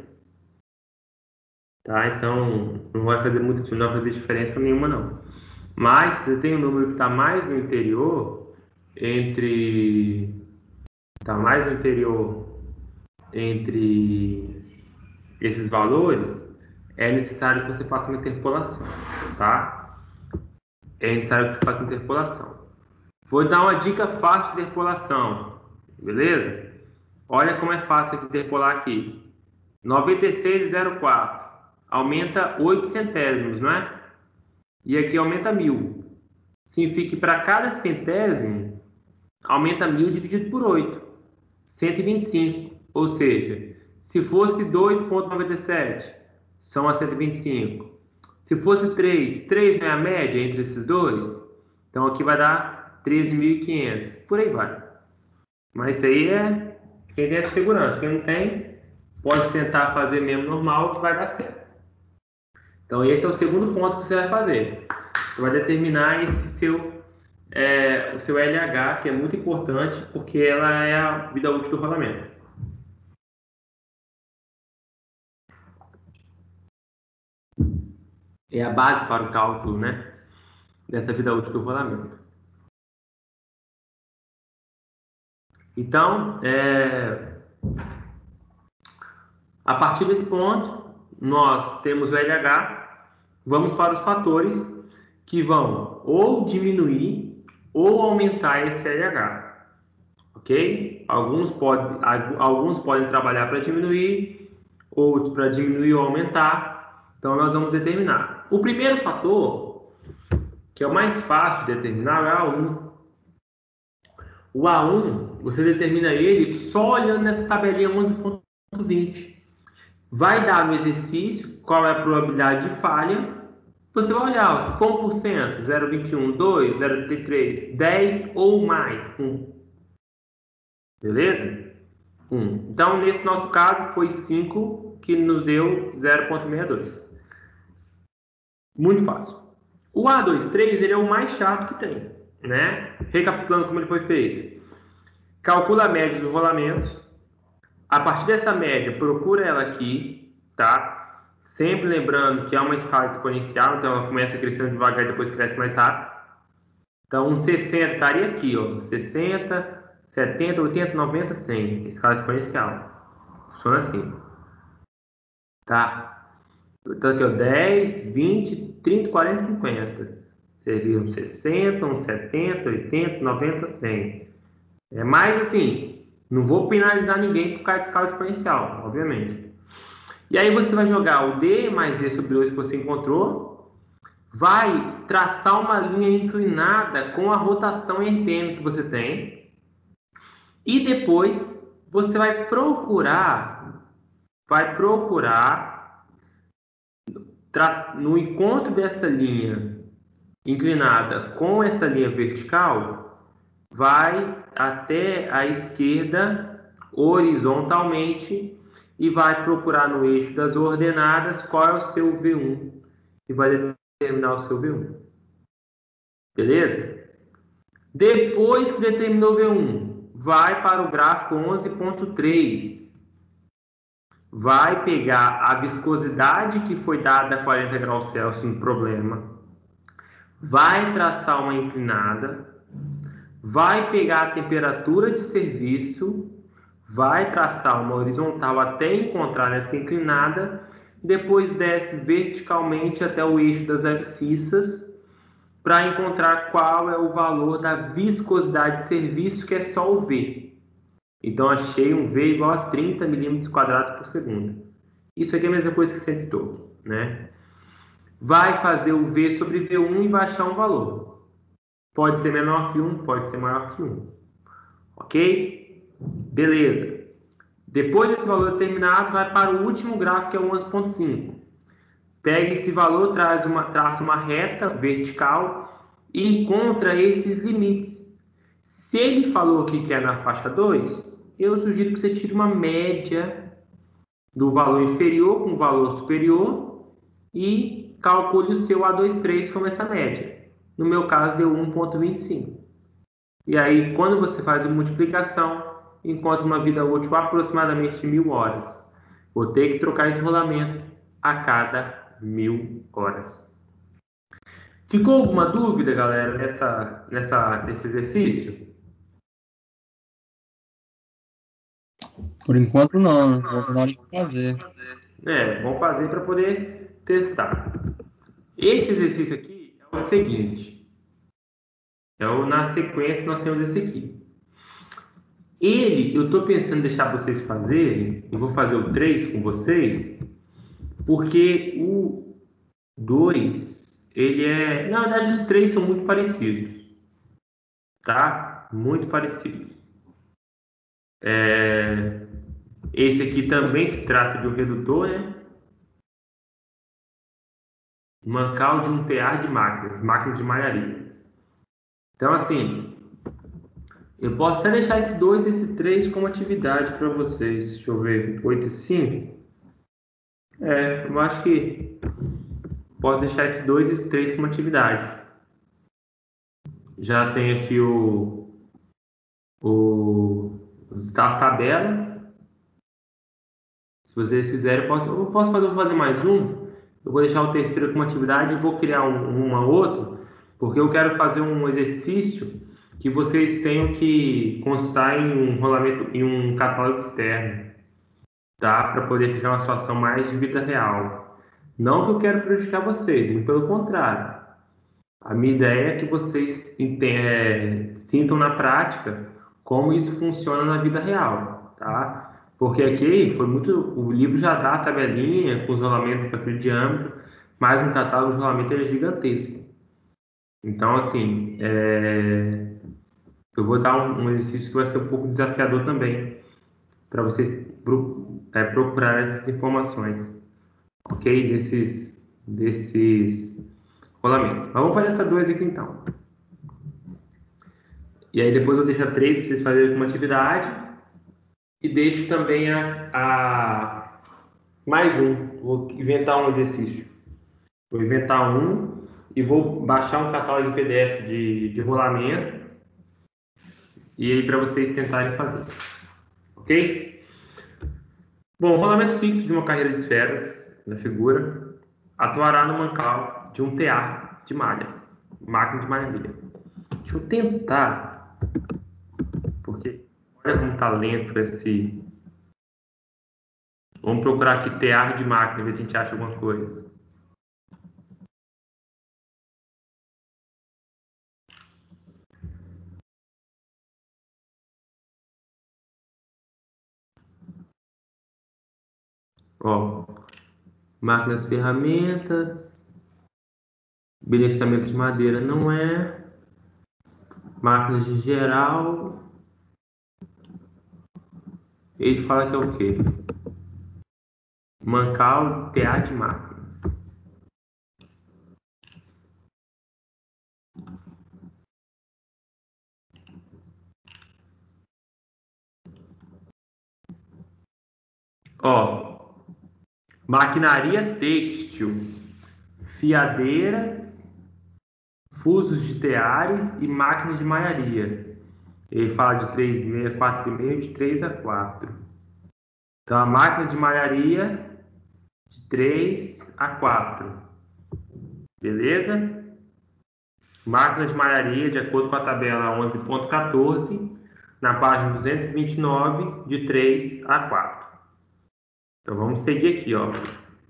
Tá? Então, não vai fazer muito, não vai fazer diferença nenhuma, não. Mas, se você tem um número que está mais no interior, entre... Está mais no interior entre esses valores, é necessário que você faça uma interpolação, tá? É necessário que você faça uma interpolação. Vou dar uma dica fácil de interpolação, beleza? Olha como é fácil de interpolar aqui. noventa e seis vírgula zero quatro aumenta oito centésimos, não é? E aqui aumenta mil. Significa que para cada centésimo, aumenta mil dividido por oito. cento e vinte e cinco. Ou seja, se fosse dois ponto noventa e sete, são a cento e vinte e cinco. Se fosse três, três não é a média entre esses dois? Então aqui vai dar treze mil e quinhentos. Por aí vai. Mas isso aí é quem tem essa segurança. Quem não tem, pode tentar fazer mesmo normal que vai dar certo. Então esse é o segundo ponto que você vai fazer. Você vai determinar esse seu, é, o seu L H, que é muito importante, porque ela é a vida útil do rolamento. É a base para o cálculo, né, dessa vida útil do rolamento. Então, é, a partir desse ponto, nós temos o L H, vamos para os fatores que vão ou diminuir ou aumentar esse L H, ok? Alguns, pode, alguns podem trabalhar para diminuir, outros para diminuir ou aumentar, então nós vamos determinar. O primeiro fator, que é o mais fácil de determinar, é o A um. O A um, você determina ele só olhando nessa tabelinha onze ponto vinte. Vai dar no exercício qual é a probabilidade de falha. Você vai olhar, se for um por cento, zero vírgula vinte e um, dois, zero vírgula trinta e três, dez ou mais, um. Beleza? um. Então, nesse nosso caso, foi cinco que nos deu zero vírgula sessenta e dois. Muito fácil. O A vinte e três, ele é o mais chato que tem, né? Recapitulando como ele foi feito. Calcula a média dos rolamentos. A partir dessa média, procura ela aqui, tá? Sempre lembrando que é uma escala exponencial, então ela começa crescendo devagar e depois cresce mais rápido. Então, um sessenta estaria aqui, ó. sessenta, setenta, oitenta, noventa, cem. Escala exponencial. Funciona assim. Tá? Então, aqui, ó, dez, vinte, trinta, quarenta, cinquenta. Seria um sessenta, um setenta, oitenta, noventa, cem. É mais assim... Não vou penalizar ninguém por causa de escala exponencial, obviamente. E aí você vai jogar o D mais D sobre dois que você encontrou, vai traçar uma linha inclinada com a rotação R P M que você tem, e depois você vai procurar, vai procurar, no encontro dessa linha inclinada com essa linha vertical, vai até a esquerda horizontalmente e vai procurar no eixo das ordenadas qual é o seu V um e vai determinar o seu V um. Beleza? Depois que determinou o V um, vai para o gráfico onze ponto três. Vai pegar a viscosidade que foi dada a quarenta graus Celsius no problema, vai traçar uma inclinada, vai pegar a temperatura de serviço, vai traçar uma horizontal até encontrar essa inclinada, depois desce verticalmente até o eixo das abscissas para encontrar qual é o valor da viscosidade de serviço, que é só o V. Então, achei um V igual a trinta milímetros quadrados por segundo. Isso aqui é a mesma coisa que Sandstone, né? Vai fazer o V sobre V um e vai achar um valor. Pode ser menor que um, pode ser maior que um. Ok? Beleza. Depois desse valor determinado, vai para o último gráfico, que é o onze ponto cinco. Pega esse valor, traz uma, traça uma reta vertical e encontra esses limites. Se ele falou que quer na faixa dois, eu sugiro que você tire uma média do valor inferior com o valor superior e calcule o seu A vinte e três como essa média. No meu caso, deu um ponto vinte e cinco. E aí, quando você faz a multiplicação, encontra uma vida útil aproximadamente de mil horas. Vou ter que trocar esse rolamento a cada mil horas. Ficou alguma dúvida, galera, nessa, nessa, nesse exercício? Por enquanto não, né? Vou na hora de fazer. É, vamos fazer para poder testar. Esse exercício aqui é o seguinte. É o, na sequência nós temos esse aqui. Ele, eu estou pensando em deixar vocês fazerem, eu vou fazer o três com vocês, porque o dois, ele é... Na verdade, os três são muito parecidos. Tá? Muito parecidos. É, esse aqui também se trata de um redutor, né? Mancal de um tear de máquinas, máquinas de malharia. Então, assim, eu posso até deixar esse dois e esse três como atividade para vocês. Deixa eu ver, oito e cinco. É, eu acho que posso deixar esse dois e esse três como atividade. Já tem aqui o, o, as tabelas. Se vocês fizerem, eu posso, eu posso fazer, eu vou fazer mais um. Eu vou deixar o terceiro como atividade e vou criar um, uma outra, porque eu quero fazer um exercício que vocês tenham que constar em um rolamento, em um catálogo externo, tá? Para poder ficar uma situação mais de vida real. Não que eu quero prejudicar vocês, muito pelo contrário. A minha ideia é que vocês é, sintam na prática como isso funciona na vida real, tá? Porque aqui foi muito, o livro já dá a tabelinha com os rolamentos para aquele diâmetro, mas no catálogo de rolamento ele é gigantesco. Então, assim, é, eu vou dar um, um exercício que vai ser um pouco desafiador também, para vocês pro, é, procurar essas informações, ok? Desses, desses rolamentos. Mas vamos fazer essa dois aqui então. E aí depois eu deixo a três para vocês fazerem uma atividade. E deixo também a, a mais um. Vou inventar um exercício. Vou inventar um e vou baixar um catálogo em P D F de, de rolamento. E aí para vocês tentarem fazer. Ok? Bom, o rolamento fixo de uma carreira de esferas na figura atuará no mancal de um tear de malhas. Máquina de malharia. Deixa eu tentar. Porque olha como tá lento esse. Vamos procurar aqui tear de máquina, ver se a gente acha alguma coisa. Ó, máquinas ferramentas, beneficiamento de madeira não é, máquinas de geral. Ele fala que é o quê? Mancal, tear de máquinas. Ó, maquinaria têxtil, fiadeiras, fusos de teares e máquinas de malharia. Ele fala de três vírgula seis a quatro vírgula cinco, de três a quatro. Então, a máquina de malharia de três a quatro. Beleza? Máquina de malharia, de acordo com a tabela onze ponto quatorze, na página duzentos e vinte e nove, de três a quatro. Então, vamos seguir aqui, ó.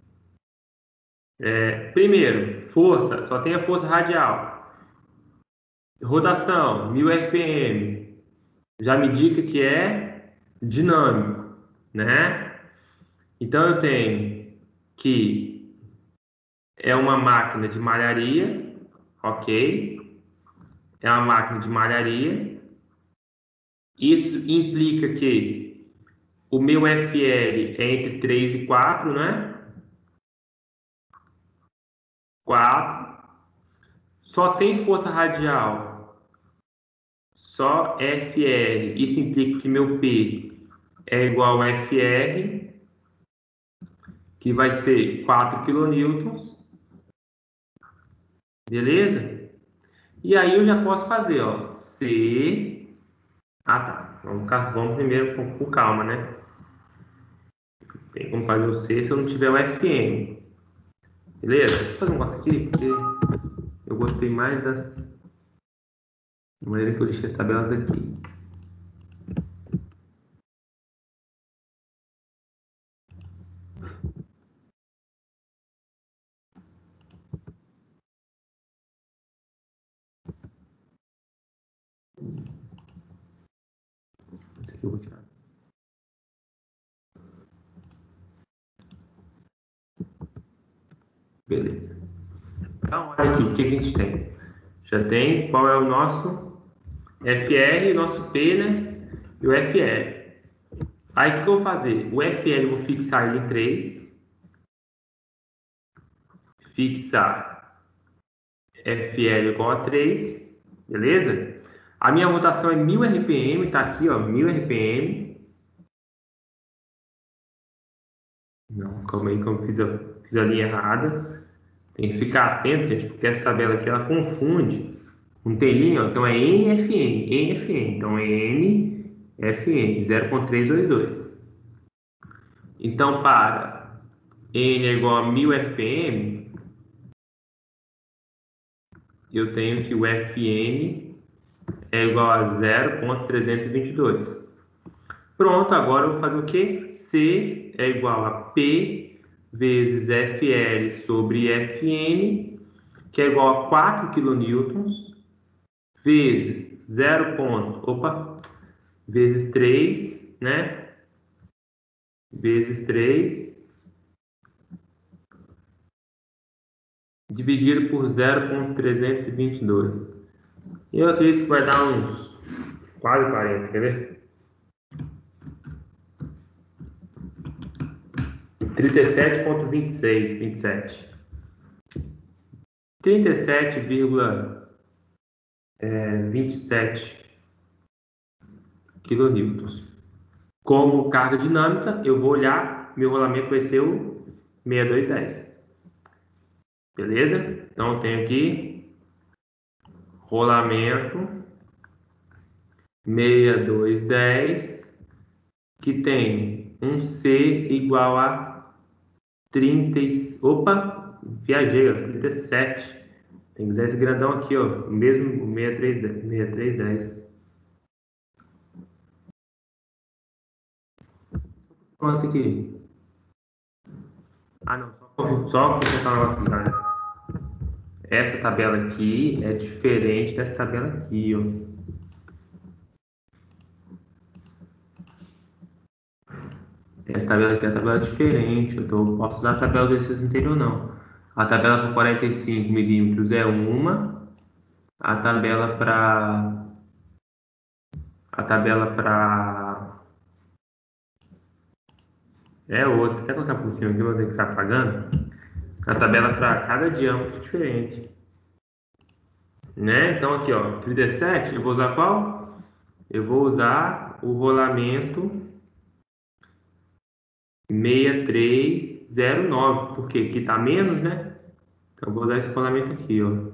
É, primeiro, força, só tem a força radial. Rotação, mil R P M. Já me indica que é dinâmico, né? Então, eu tenho que é uma máquina de malharia, ok? É uma máquina de malharia. Isso implica que o meu F L é entre três e quatro, né? quatro. Só tem força radial. Só F R. Isso implica que meu P é igual a F R, que vai ser quatro quilonewtons. Beleza? E aí eu já posso fazer, ó, C... Ah, tá. Vamos, vamos primeiro com, com calma, né? Tem como fazer o C se eu não tiver o F M. Beleza? Deixa eu fazer um negócio aqui, porque eu gostei mais das... da maneira que eu deixei as tabelas aqui. Esse aqui eu vou tirar. Beleza. Então, olha aqui, o que a gente tem? Já tem qual é o nosso F R, nosso P, né? E o F L. Aí, o que eu vou fazer? O F L eu vou fixar ele em três. Fixar F L igual a três. Beleza? A minha rotação é mil R P M, tá aqui, ó, mil R P M. Não, calma aí que eu fiz a, fiz a linha errada. Tem que ficar atento, gente, porque essa tabela aqui, ela confunde. Não tem linha, ó, então é N F N, N F N. Então é N F N, zero vírgula trezentos e vinte e dois. Então, para N é igual a mil R P M, eu tenho que o F N é igual a zero vírgula trezentos e vinte e dois. Pronto, agora eu vou fazer o quê? C é igual a P vezes F L sobre F N, que é igual a quatro quilonewtons, vezes zero. Opa, vezes três, né? Vezes três, dividido por zero vírgula trezentos e vinte e dois. Eu acredito que vai dar uns quase quarenta, quer ver? trinta e sete vírgula vinte e seis, vinte e sete. trinta e sete vírgula vinte e sete quilonewtons. Como carga dinâmica, eu vou olhar, meu rolamento vai ser o sessenta e dois dez. Beleza? Então eu tenho aqui rolamento sessenta e dois dez, que tem um C igual a trinta. Opa, viajei, ó, trinta e sete. Tem que usar esse grandão aqui, ó, o mesmo o sessenta e três dez. Nossa, aqui. Ah, não, só, só consertar um negócio aqui, galera. Essa tabela aqui é diferente dessa tabela aqui, ó. Essa tabela aqui é a tabela diferente. Eu tô, posso usar a tabela do exercício anterior, não. A tabela para quarenta e cinco milímetros é uma. A tabela para... A tabela para... É outra. Até colocar por cima aqui, eu vou ter que ficar apagando. A tabela para cada diâmetro é diferente. Né? Então aqui, ó, trinta e sete, eu vou usar qual? Eu vou usar o rolamento sessenta e três zero nove, porque aqui tá menos, né? Então eu vou usar esse rolamento aqui, ó.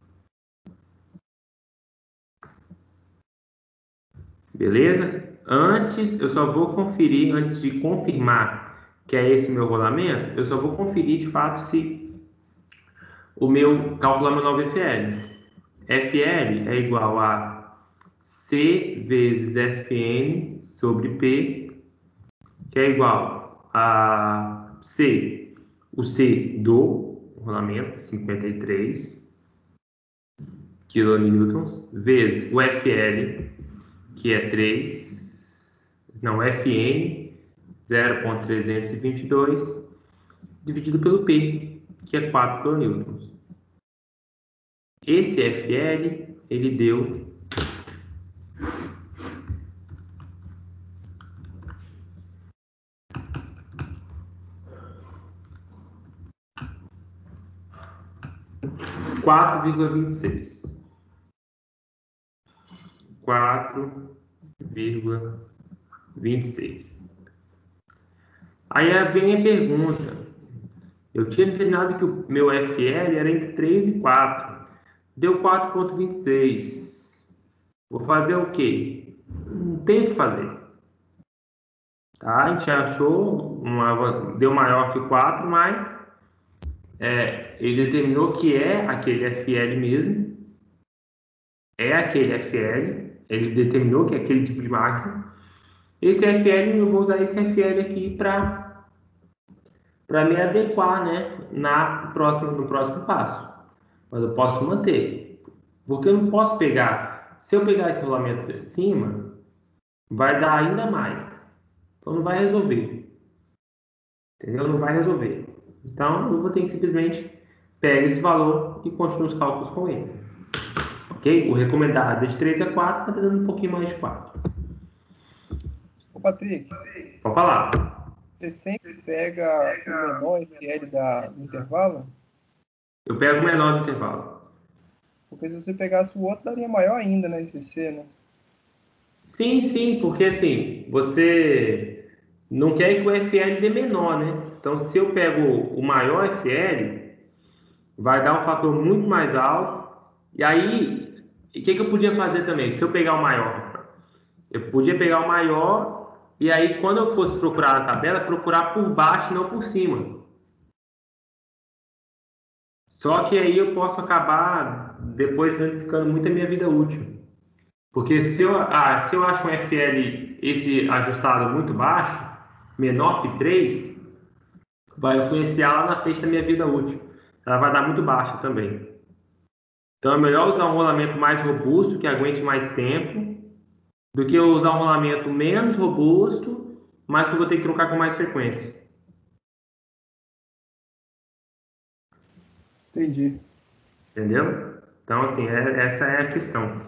Beleza? Antes, eu só vou conferir, antes de confirmar que é esse o meu rolamento, eu só vou conferir de fato se o meu, calcular meu novo F L. F L é igual a C vezes Fn sobre P, que é igual a C, o C do rolamento, cinquenta e três quilonewtons, vezes o Fl, que é três, não, Fn, zero vírgula trezentos e vinte e dois, dividido pelo P, que é quatro quilonewtons. Esse Fl, ele deu quatro vírgula vinte e seis. quatro vírgula vinte e seis. Aí vem a pergunta. Eu tinha determinado que o meu Fl era entre três e quatro. Deu quatro vírgula vinte e seis. Vou fazer o quê? Não tem o que fazer. Tá? A gente achou, uma, deu maior que quatro, mas é, ele determinou que é aquele Fl mesmo. É aquele Fl. Ele determinou que é aquele tipo de máquina. Esse Fl, eu vou usar esse Fl aqui para para me adequar, né, na próxima, no próximo passo. Mas eu posso manter. Porque eu não posso pegar... Se eu pegar esse rolamento de cima, vai dar ainda mais. Então não vai resolver. Entendeu? Não vai resolver. Então eu vou ter que simplesmente pegar esse valor e continuar os cálculos com ele. Ok? O recomendado é de três a quatro, mas está dando um pouquinho mais de quatro. Ô, Patrick. Pode falar. Você sempre pega o menor Fl da, do intervalo? Eu pego o menor do intervalo. Porque se você pegasse o outro, daria maior ainda, né? Esse C, né? Sim, sim, porque assim, você não quer que o Fl dê menor, né? Então, se eu pego o maior Fl, vai dar um fator muito mais alto. E aí, o que, que eu podia fazer também? Se eu pegar o maior, eu podia pegar o maior e aí, quando eu fosse procurar na tabela, procurar por baixo e não por cima. Só que aí eu posso acabar depois danificando muito a minha vida útil. Porque se eu, ah, se eu acho um Fl, esse ajustado muito baixo, menor que três, vai influenciar lá na frente da minha vida útil. Ela vai dar muito baixa também. Então é melhor usar um rolamento mais robusto, que aguente mais tempo, do que usar um rolamento menos robusto, mas que eu vou ter que trocar com mais frequência. Entendi. Entendeu? Então, assim, é, essa é a questão.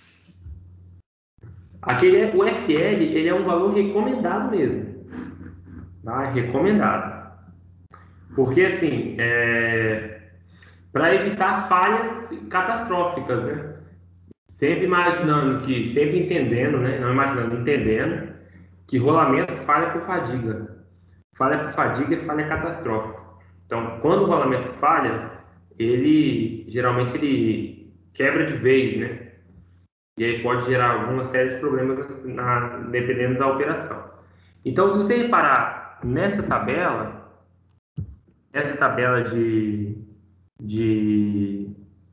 Aquele, o Fl, ele é um valor recomendado mesmo. Tá? Recomendado. Porque, assim, é, para evitar falhas catastróficas, né? Sempre imaginando que, sempre entendendo, né? Não imaginando, entendendo que rolamento falha por fadiga. Falha por fadiga é falha catastrófica. Então, quando o rolamento falha, ele geralmente ele quebra de vez, né? E aí pode gerar alguma série de problemas na, dependendo da operação. Então, se você reparar nessa tabela, essa tabela de, de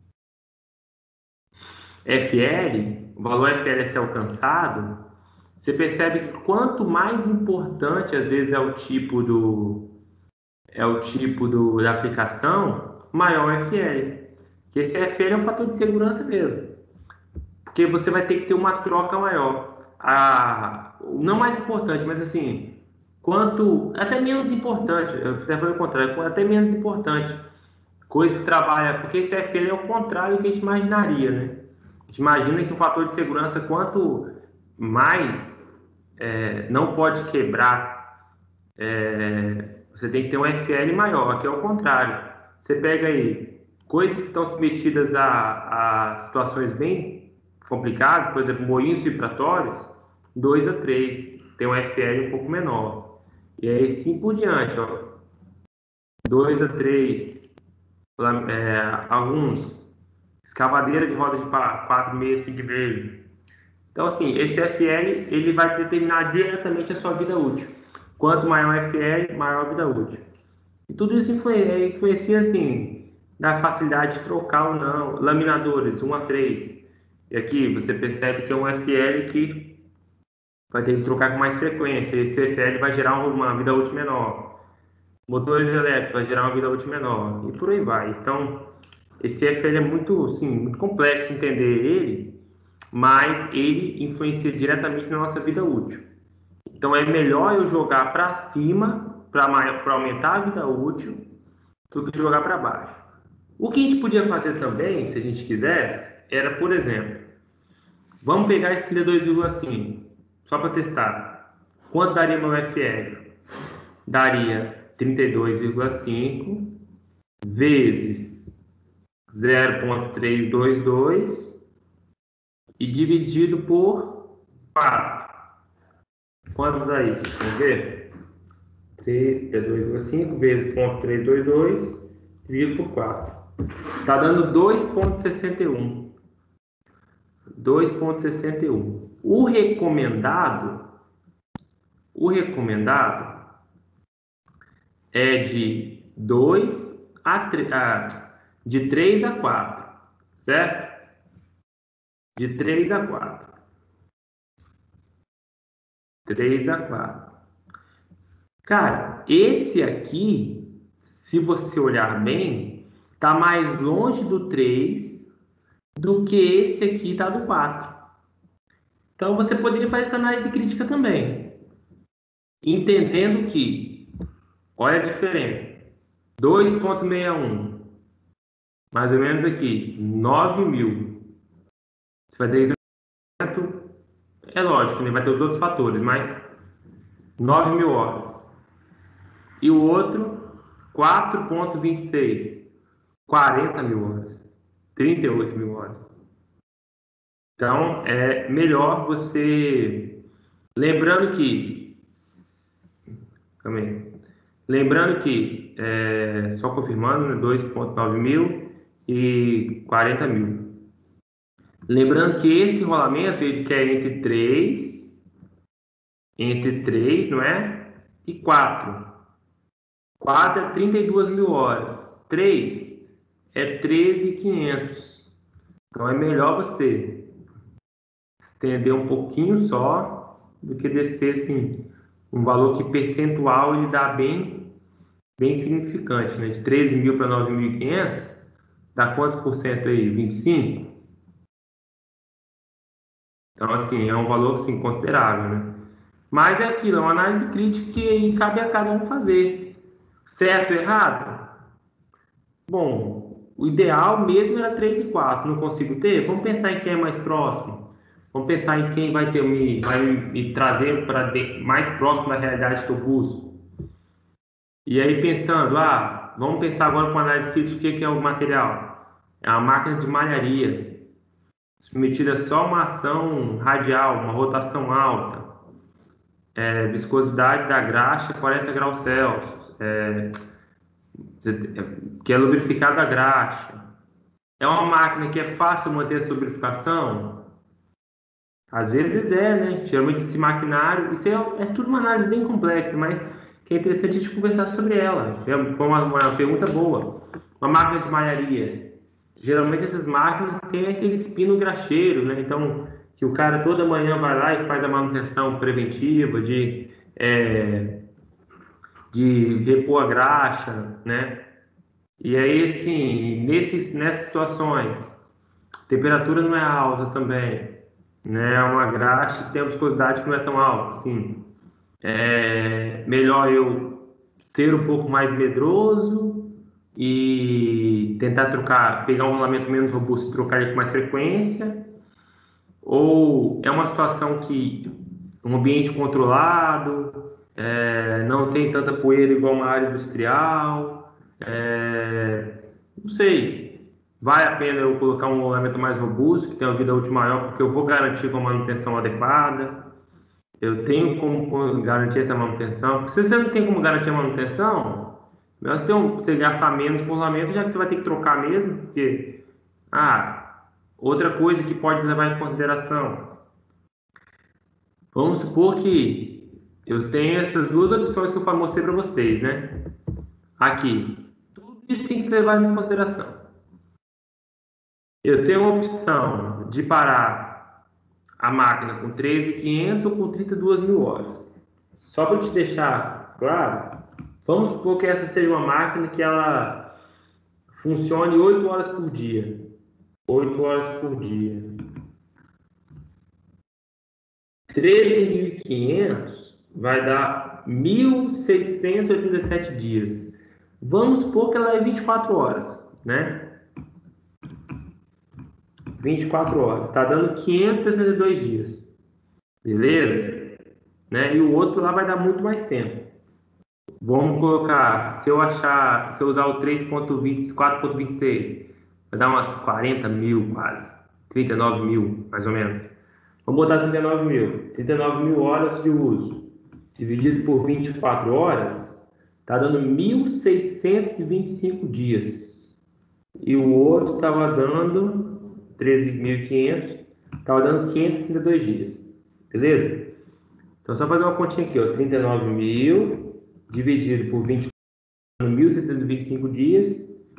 Fl, o valor Fl a ser alcançado, você percebe que quanto mais importante às vezes é o tipo do é o tipo do, da aplicação, maior o Fl. Que esse Fl é um fator de segurança mesmo. Porque você vai ter que ter uma troca maior. A, não mais importante, mas assim, quanto até menos importante, eu até falei o contrário, até menos importante. Coisa que trabalha, porque esse Fl é o contrário do que a gente imaginaria, né? A gente imagina que o fator de segurança, quanto mais é, não pode quebrar, é, você tem que ter um Fl maior, aqui é o contrário. Você pega aí coisas que estão submetidas a, a situações bem complicadas, por exemplo, moinhos vibratórios, dois a três, tem um Fl um pouco menor. E aí assim por diante, ó, dois a três, é, alguns escavadeira de roda de pá, quatro vírgula seis, cinco vírgula cinco. Então, assim, esse Fl, ele vai determinar diretamente a sua vida útil. Quanto maior o Fl, maior a vida útil. E tudo isso influencia, influencia assim, na facilidade de trocar ou não. Laminadores, um a três. E aqui você percebe que é um F L que vai ter que trocar com mais frequência. Esse F L vai gerar uma vida útil menor. Motores elétricos vai gerar uma vida útil menor. E por aí vai. Então, esse F L é muito, sim, muito complexo entender ele, mas ele influencia diretamente na nossa vida útil. Então, é melhor eu jogar para cima, para aumentar a vida útil, do que jogar para baixo. O que a gente podia fazer também, se a gente quisesse, era, por exemplo, vamos pegar esse trilha dois vírgula cinco, só para testar. Quanto daria meu F L? Daria trinta e dois vírgula cinco vezes zero vírgula trezentos e vinte e dois e dividido por quatro. Quanto dá isso? Vamos ver? trinta e dois vírgula cinco vezes zero vírgula trezentos e vinte e dois dividido por quatro. Está dando dois vírgula sessenta e um. dois vírgula sessenta e um. O recomendado, o recomendado é de dois a três, ah, de três a quatro, certo? De três a quatro. três a quatro. Cara, esse aqui, se você olhar bem, tá mais longe do três do que esse aqui tá do quatro. Então você poderia fazer essa análise crítica também, entendendo que, olha a diferença, dois vírgula sessenta e um, mais ou menos aqui, nove mil. Você vai ter hidrometro, é lógico, né? Vai ter os outros fatores, mas nove mil horas. E o outro, quatro vírgula vinte e seis, quarenta mil horas, trinta e oito mil horas. Então, é melhor você... Lembrando que... Também. Lembrando que, é, só confirmando, né, dois vírgula nove mil e quarenta mil. Lembrando que esse rolamento, ele quer entre três, entre três, não é? E quatro. quatro é trinta e duas mil horas. três é treze mil e quinhentos. Então, é melhor você estender um pouquinho só do que descer assim, um valor que percentual ele dá bem, bem significante, né? De treze mil para nove mil e quinhentos, dá quantos por cento aí? vinte e cinco? Então, assim, é um valor assim, considerável, né? Mas é aquilo, é uma análise crítica que aí cabe a cada um fazer. Certo ou errado? Bom, o ideal mesmo era três e quatro. Não consigo ter? Vamos pensar em quem é mais próximo. Vamos pensar em quem vai ter me, vai me trazer para mais próximo da realidade que eu busco. E aí pensando, ah, vamos pensar agora com análise crítica, o que é o material? É uma máquina de malharia, submetida só a uma ação radial, uma rotação alta, é, viscosidade da graxa quarenta graus Celsius, é, que é lubrificada a graxa. É uma máquina que é fácil manter essa lubrificação? Às vezes é, né? Geralmente esse maquinário, isso é, é tudo uma análise bem complexa, mas que é interessante a gente conversar sobre ela. Foi uma, uma pergunta boa. Uma máquina de malharia. Geralmente essas máquinas têm aquele espino graxeiro, né? Então, que o cara toda manhã vai lá e faz a manutenção preventiva de, é, de repor a graxa, né? E aí, assim, nesses, nessas situações, a temperatura não é alta também, né? É uma graxa que tem uma viscosidade que não é tão alta, assim. É melhor eu ser um pouco mais medroso e tentar trocar, pegar um rolamento menos robusto e trocar ele com mais frequência, ou é uma situação que um ambiente controlado, é, não tem tanta poeira igual uma área industrial, é, não sei, vale a pena eu colocar um rolamento mais robusto, que tenha uma vida útil maior, porque eu vou garantir uma manutenção adequada. Eu tenho como garantir essa manutenção. Porque se você não tem como garantir a manutenção, melhor você, um, você gastar menos por rolamento, já que você vai ter que trocar mesmo. Porque, ah, outra coisa que pode levar em consideração. Vamos supor que eu tenho essas duas opções que eu mostrei para vocês, né? Aqui. Tudo isso tem que levar em consideração. Eu tenho uma opção de parar a máquina com treze mil e quinhentos ou com trinta e duas mil horas. Só para te deixar claro, vamos supor que essa seja uma máquina que ela funcione oito horas por dia. oito horas por dia. treze mil e quinhentos vai dar mil seiscentos e oitenta e sete dias. Vamos supor que ela é vinte e quatro horas, né? vinte e quatro horas. Está dando quinhentos e sessenta e dois dias. Beleza? Né? E o outro lá vai dar muito mais tempo. Vamos colocar, se eu achar, se eu usar o três ponto vinte, quatro ponto vinte e seis, vai dar umas quarenta mil quase. trinta e nove mil, mais ou menos. Vamos botar trinta e nove mil. trinta e nove mil horas de uso. Dividido por vinte e quatro horas, está dando mil seiscentos e vinte e cinco dias. E o outro estava dando treze mil e quinhentos, estava dando quinhentos e sessenta e dois dias. Beleza? Então, só fazer uma continha aqui, ó. trinta e nove mil dividido por vinte e quatro, mil seiscentos e vinte e cinco dias.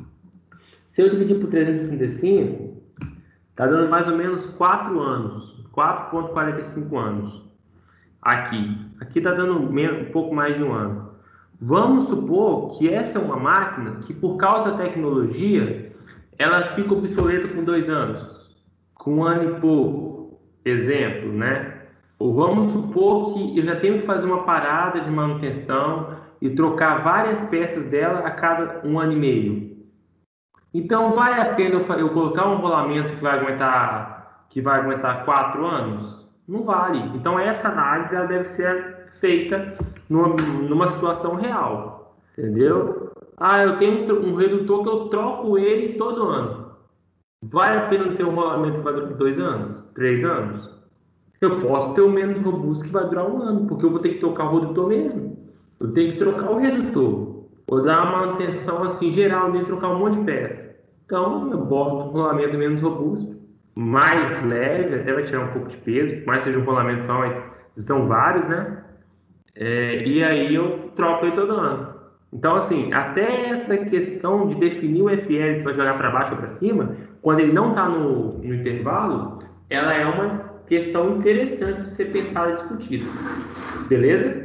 Se eu dividir por trezentos e sessenta e cinco, está dando mais ou menos quatro anos. quatro vírgula quarenta e cinco anos. Aqui. Aqui está dando um pouco mais de um ano. Vamos supor que essa é uma máquina que, por causa da tecnologia, ela fica obsoleta com dois anos. Com um ano e pouco. Exemplo, né? Ou vamos supor que eu já tenho que fazer uma parada de manutenção e trocar várias peças dela a cada um ano e meio. Então, vale a pena eu, eu colocar um rolamento que vai aguentar, que vai aguentar quatro anos? Não vale. Então, essa análise ela deve ser feita numa, numa situação real. Entendeu? Ah, eu tenho um redutor que eu troco ele todo ano. Vale a pena ter um rolamento que vai durar dois anos? Três anos? Eu posso ter o menos robusto que vai durar um ano, porque eu vou ter que trocar o redutor mesmo. Eu tenho que trocar o redutor. Ou dar uma manutenção assim, geral, nem trocar um monte de peça. Então, eu boto um rolamento menos robusto, mais leve, até vai tirar um pouco de peso, por mais seja um rolamento só, mas são vários, né? É, e aí eu troco ele todo ano. Então, assim, até essa questão de definir o F L, se vai jogar para baixo ou para cima, quando ele não está no, no intervalo, ela é uma questão interessante de ser pensada e discutida. Beleza?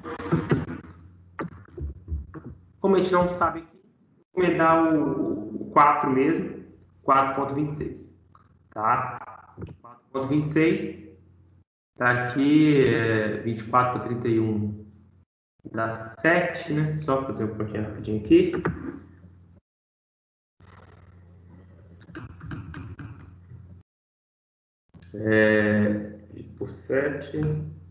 Como a gente não sabe aqui, vou recomendar o quatro mesmo, quatro ponto vinte e seis. Tá? quatro ponto vinte e seis tá aqui, é, vinte e quatro para trinta e um dá sete, né? Só fazer um pouquinho rapidinho aqui. É, por sete.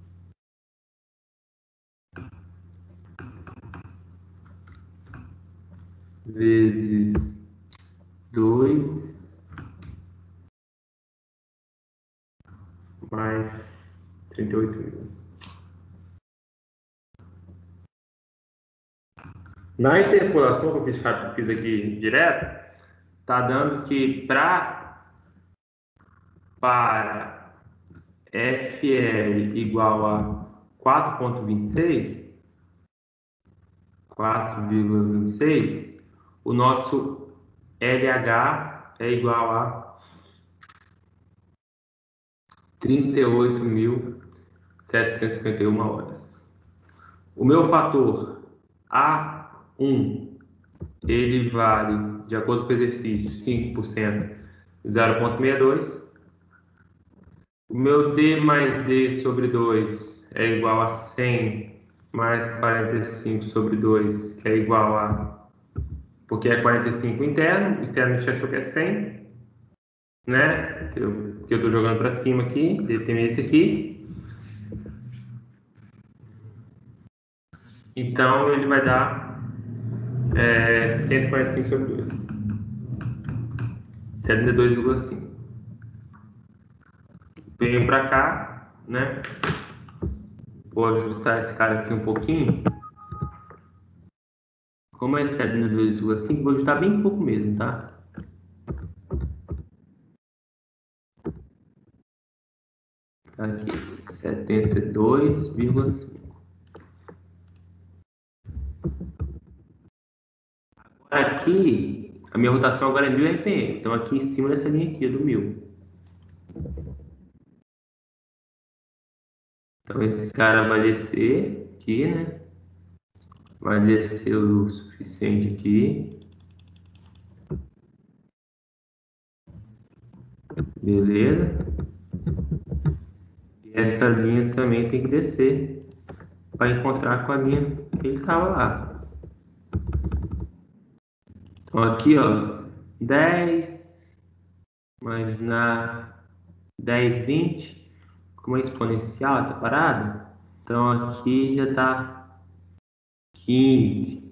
Vezes dois mais trinta e oito mil. Na interpolação que eu fiz, fiz aqui direto, tá dando que pra, para F L igual a quatro ponto vinte e seis, quatro vírgula vinte e seis, o nosso L H é igual a trinta e oito mil setecentos e cinquenta e uma horas. O meu fator A um, ele vale, de acordo com o exercício, cinco por cento, zero vírgula sessenta e dois. O meu D mais D sobre dois é igual a cem mais quarenta e cinco sobre dois, que é igual a... Porque é quarenta e cinco interno, externo a gente achou que é cem, né? Que eu estou jogando para cima aqui, ele tem esse aqui. Então, ele vai dar é, cento e quarenta e cinco sobre dois. setenta e dois vírgula cinco. Venho para cá, né? Vou ajustar esse cara aqui um pouquinho. Como é setenta e dois vírgula cinco, vou ajustar bem pouco mesmo, tá? Tá aqui, setenta e dois vírgula cinco. Aqui, a minha rotação agora é mil R P M. Então, aqui em cima dessa linha aqui, é do mil. Então esse cara vai descer aqui, né? Vai descer o suficiente aqui. Beleza. E essa linha também tem que descer para encontrar com a linha que ele estava lá. Então aqui, ó, dez, mas na dez, vinte, como é exponencial essa parada, então aqui já está quinze,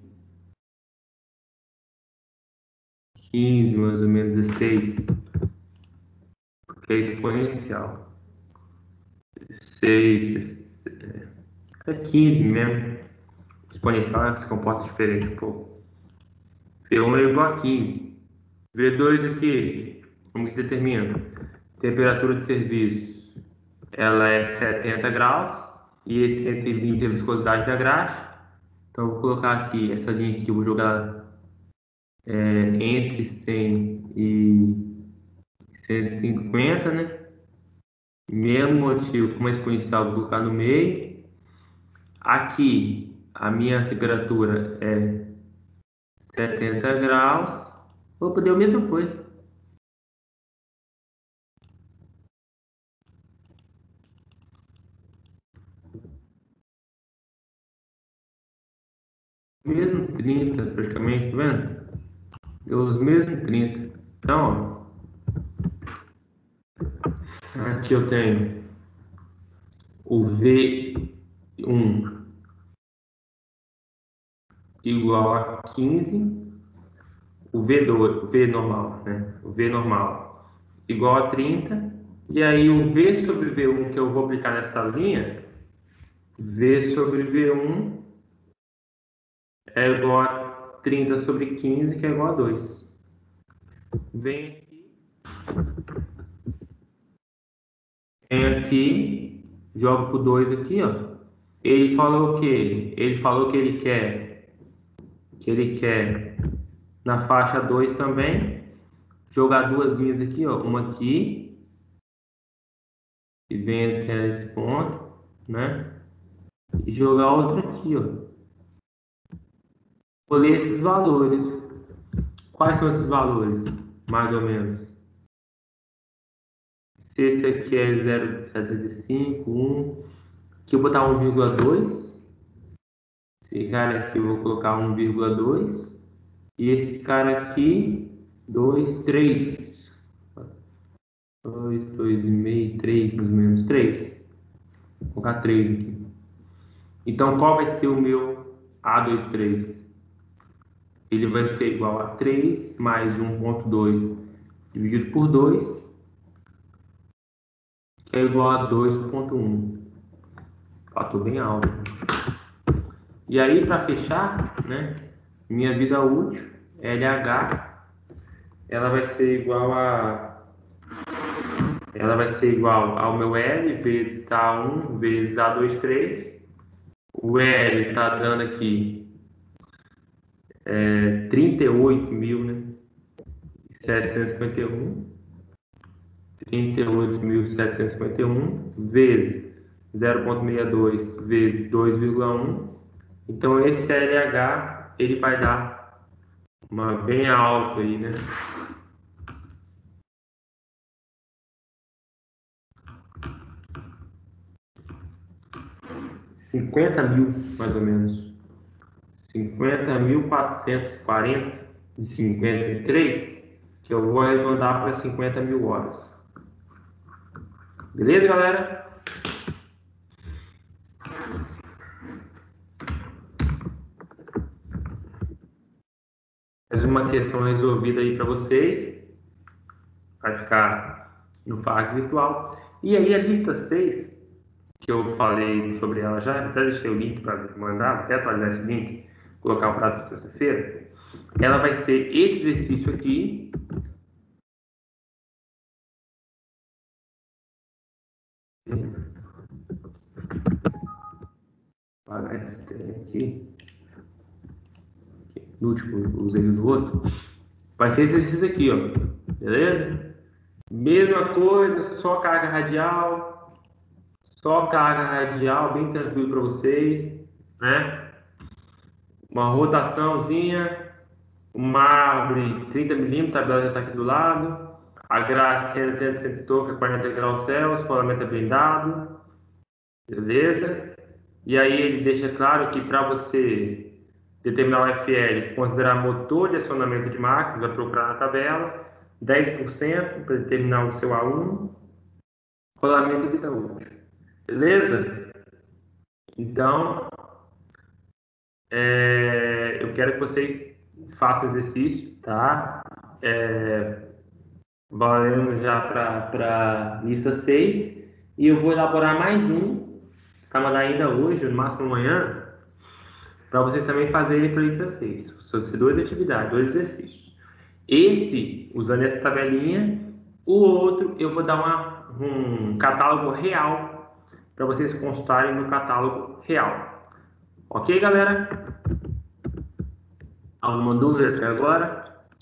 quinze mais ou menos, dezesseis, porque é exponencial. seis, é quinze mesmo. Exponencial se comporta diferente um pouco. V um é igual a quinze. V dois aqui, como que determina? Temperatura de serviço, ela é setenta graus, e esse cento e vinte é a viscosidade da graxa. Então eu vou colocar aqui, essa linha aqui, eu vou jogar é, entre cem e cento e cinquenta, né? Mesmo motivo, como é exponencial, vou colocar no meio. Aqui, a minha temperatura é setenta graus. Opa, deu a mesma coisa. Mesmo trinta, praticamente, tá vendo? Deu os mesmos trinta. Então, ó, aqui eu tenho o V um igual a quinze, o V dois, o V normal, né? O V normal igual a trinta, e aí o V sobre V um que eu vou aplicar nessa linha, V sobre V um é igual a trinta sobre quinze, que é igual a dois. Vem aqui, vem aqui, jogo por dois aqui, ó. Ele falou o quê? Ele falou que ele quer, que ele quer na faixa dois também, jogar duas linhas aqui, ó, uma aqui, e vem até esse ponto, né? E jogar outra aqui, ó. Vou ler esses valores. Quais são esses valores? Mais ou menos. Se esse aqui é zero vírgula setenta e cinco, um, aqui eu vou botar um vírgula dois. Esse cara aqui eu vou colocar um vírgula dois. E esse cara aqui, dois, três. dois, dois vírgula cinco, três, mais ou menos, três. Vou colocar três aqui. Então, qual vai ser o meu A vinte e três? Ele vai ser igual a três mais um ponto dois dividido por dois, que é igual a dois ponto um. Fator bem alto. E aí, para fechar, né, minha vida útil, L H, ela vai ser igual a... Ela vai ser igual ao meu L vezes A um vezes A vinte e três. O L está dando aqui é, trinta e oito mil, né? setecentos e cinquenta e um. trinta e oito mil setecentos e cinquenta e um vezes zero vírgula sessenta e dois vezes dois vírgula um. Então esse L H ele vai dar uma bem alta aí, né? cinquenta mil, mais ou menos. cinquenta mil quatrocentos e quarenta e cinquenta e três, que eu vou arredondar para cinquenta mil horas. Beleza, galera? Mais uma questão resolvida aí para vocês. Vai ficar no Fax virtual. E aí a lista seis, que eu falei sobre ela já, até deixei o link para mandar, até atualizar esse link, colocar o prazo para sexta-feira. Ela vai ser esse exercício aqui. Vou apagar esse aqui. No último, usei do outro. Vai ser esse exercício aqui, ó. Beleza? Mesma coisa, só carga radial, só carga radial, bem tranquilo para vocês, né? Uma rotaçãozinha, uma árvore trinta milímetros, a tabela já está aqui do lado, a grade cento e trinta centímetros, quarenta graus Celsius, rolamento é blindado, beleza? E aí ele deixa claro que para você determinar o F L, considerar motor de acionamento de máquina, vai procurar na tabela, dez por cento para determinar o seu A um, rolamento e vida útil. Beleza? Então, é, eu quero que vocês façam o exercício, tá? É, valendo já para lista seis. E eu vou elaborar mais um, para mandar ainda hoje, no máximo amanhã, para vocês também fazerem para lista seis. São duas atividades, dois exercícios. Esse, usando essa tabelinha, o outro eu vou dar uma, um catálogo real para vocês consultarem no catálogo real. Ok, galera? Alguma dúvida até agora?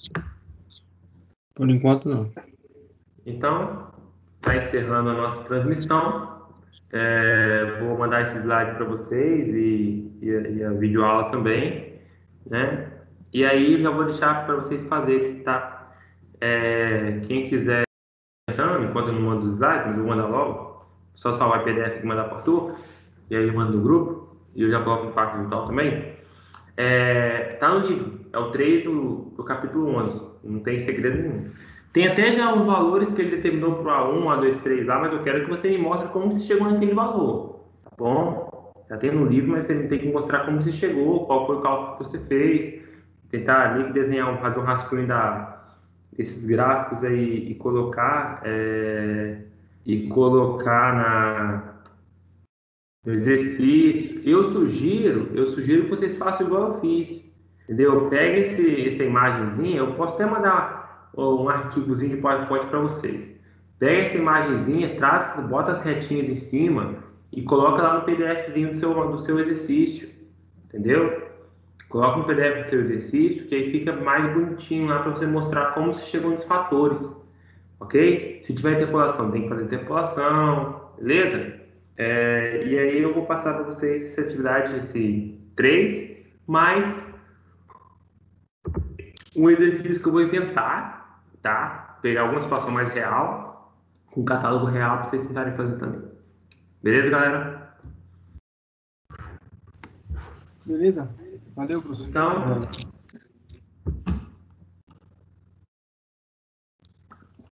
Por enquanto, não. Então, está encerrando a nossa transmissão. É, vou mandar esse slide para vocês e, e, a, e a videoaula também, né? E aí já vou deixar para vocês fazerem, tá? É, quem quiser, então, enquanto eu não mando os slides, eu vou mandar logo, só salvar o P D F e mandar para o Arthur, e aí eu mando no grupo, e eu já coloco no fax virtual também. É, tá no livro, é o três do, do capítulo onze, não tem segredo nenhum. Tem até já os valores que ele determinou para o A um, A dois, três lá, mas eu quero que você me mostre como você chegou naquele valor, tá bom? Já tem no livro, mas você tem que mostrar como você chegou, qual foi o cálculo que você fez, tentar ali desenhar, fazer um rascunho da, desses gráficos aí e colocar, é, e colocar na, no exercício. Eu sugiro, eu sugiro que vocês façam igual eu fiz, entendeu? Pega esse, essa imagenzinha, eu posso até mandar um arquivozinho de PowerPoint para vocês. Pega essa imagenzinha, traz, bota as retinhas em cima e coloca lá no PDFzinho do seu, do seu exercício, entendeu? Coloca no P D F do seu exercício, que aí fica mais bonitinho lá para você mostrar como você chegou nos fatores, ok? Se tiver interpolação, tem que fazer interpolação, beleza? É, e aí eu vou passar para vocês essa atividade, esse três, mais um exercício que eu vou inventar, tá? Pegar alguma situação mais real, com um catálogo real para vocês tentarem fazer também. Beleza, galera? Beleza? Valeu, professor. Então,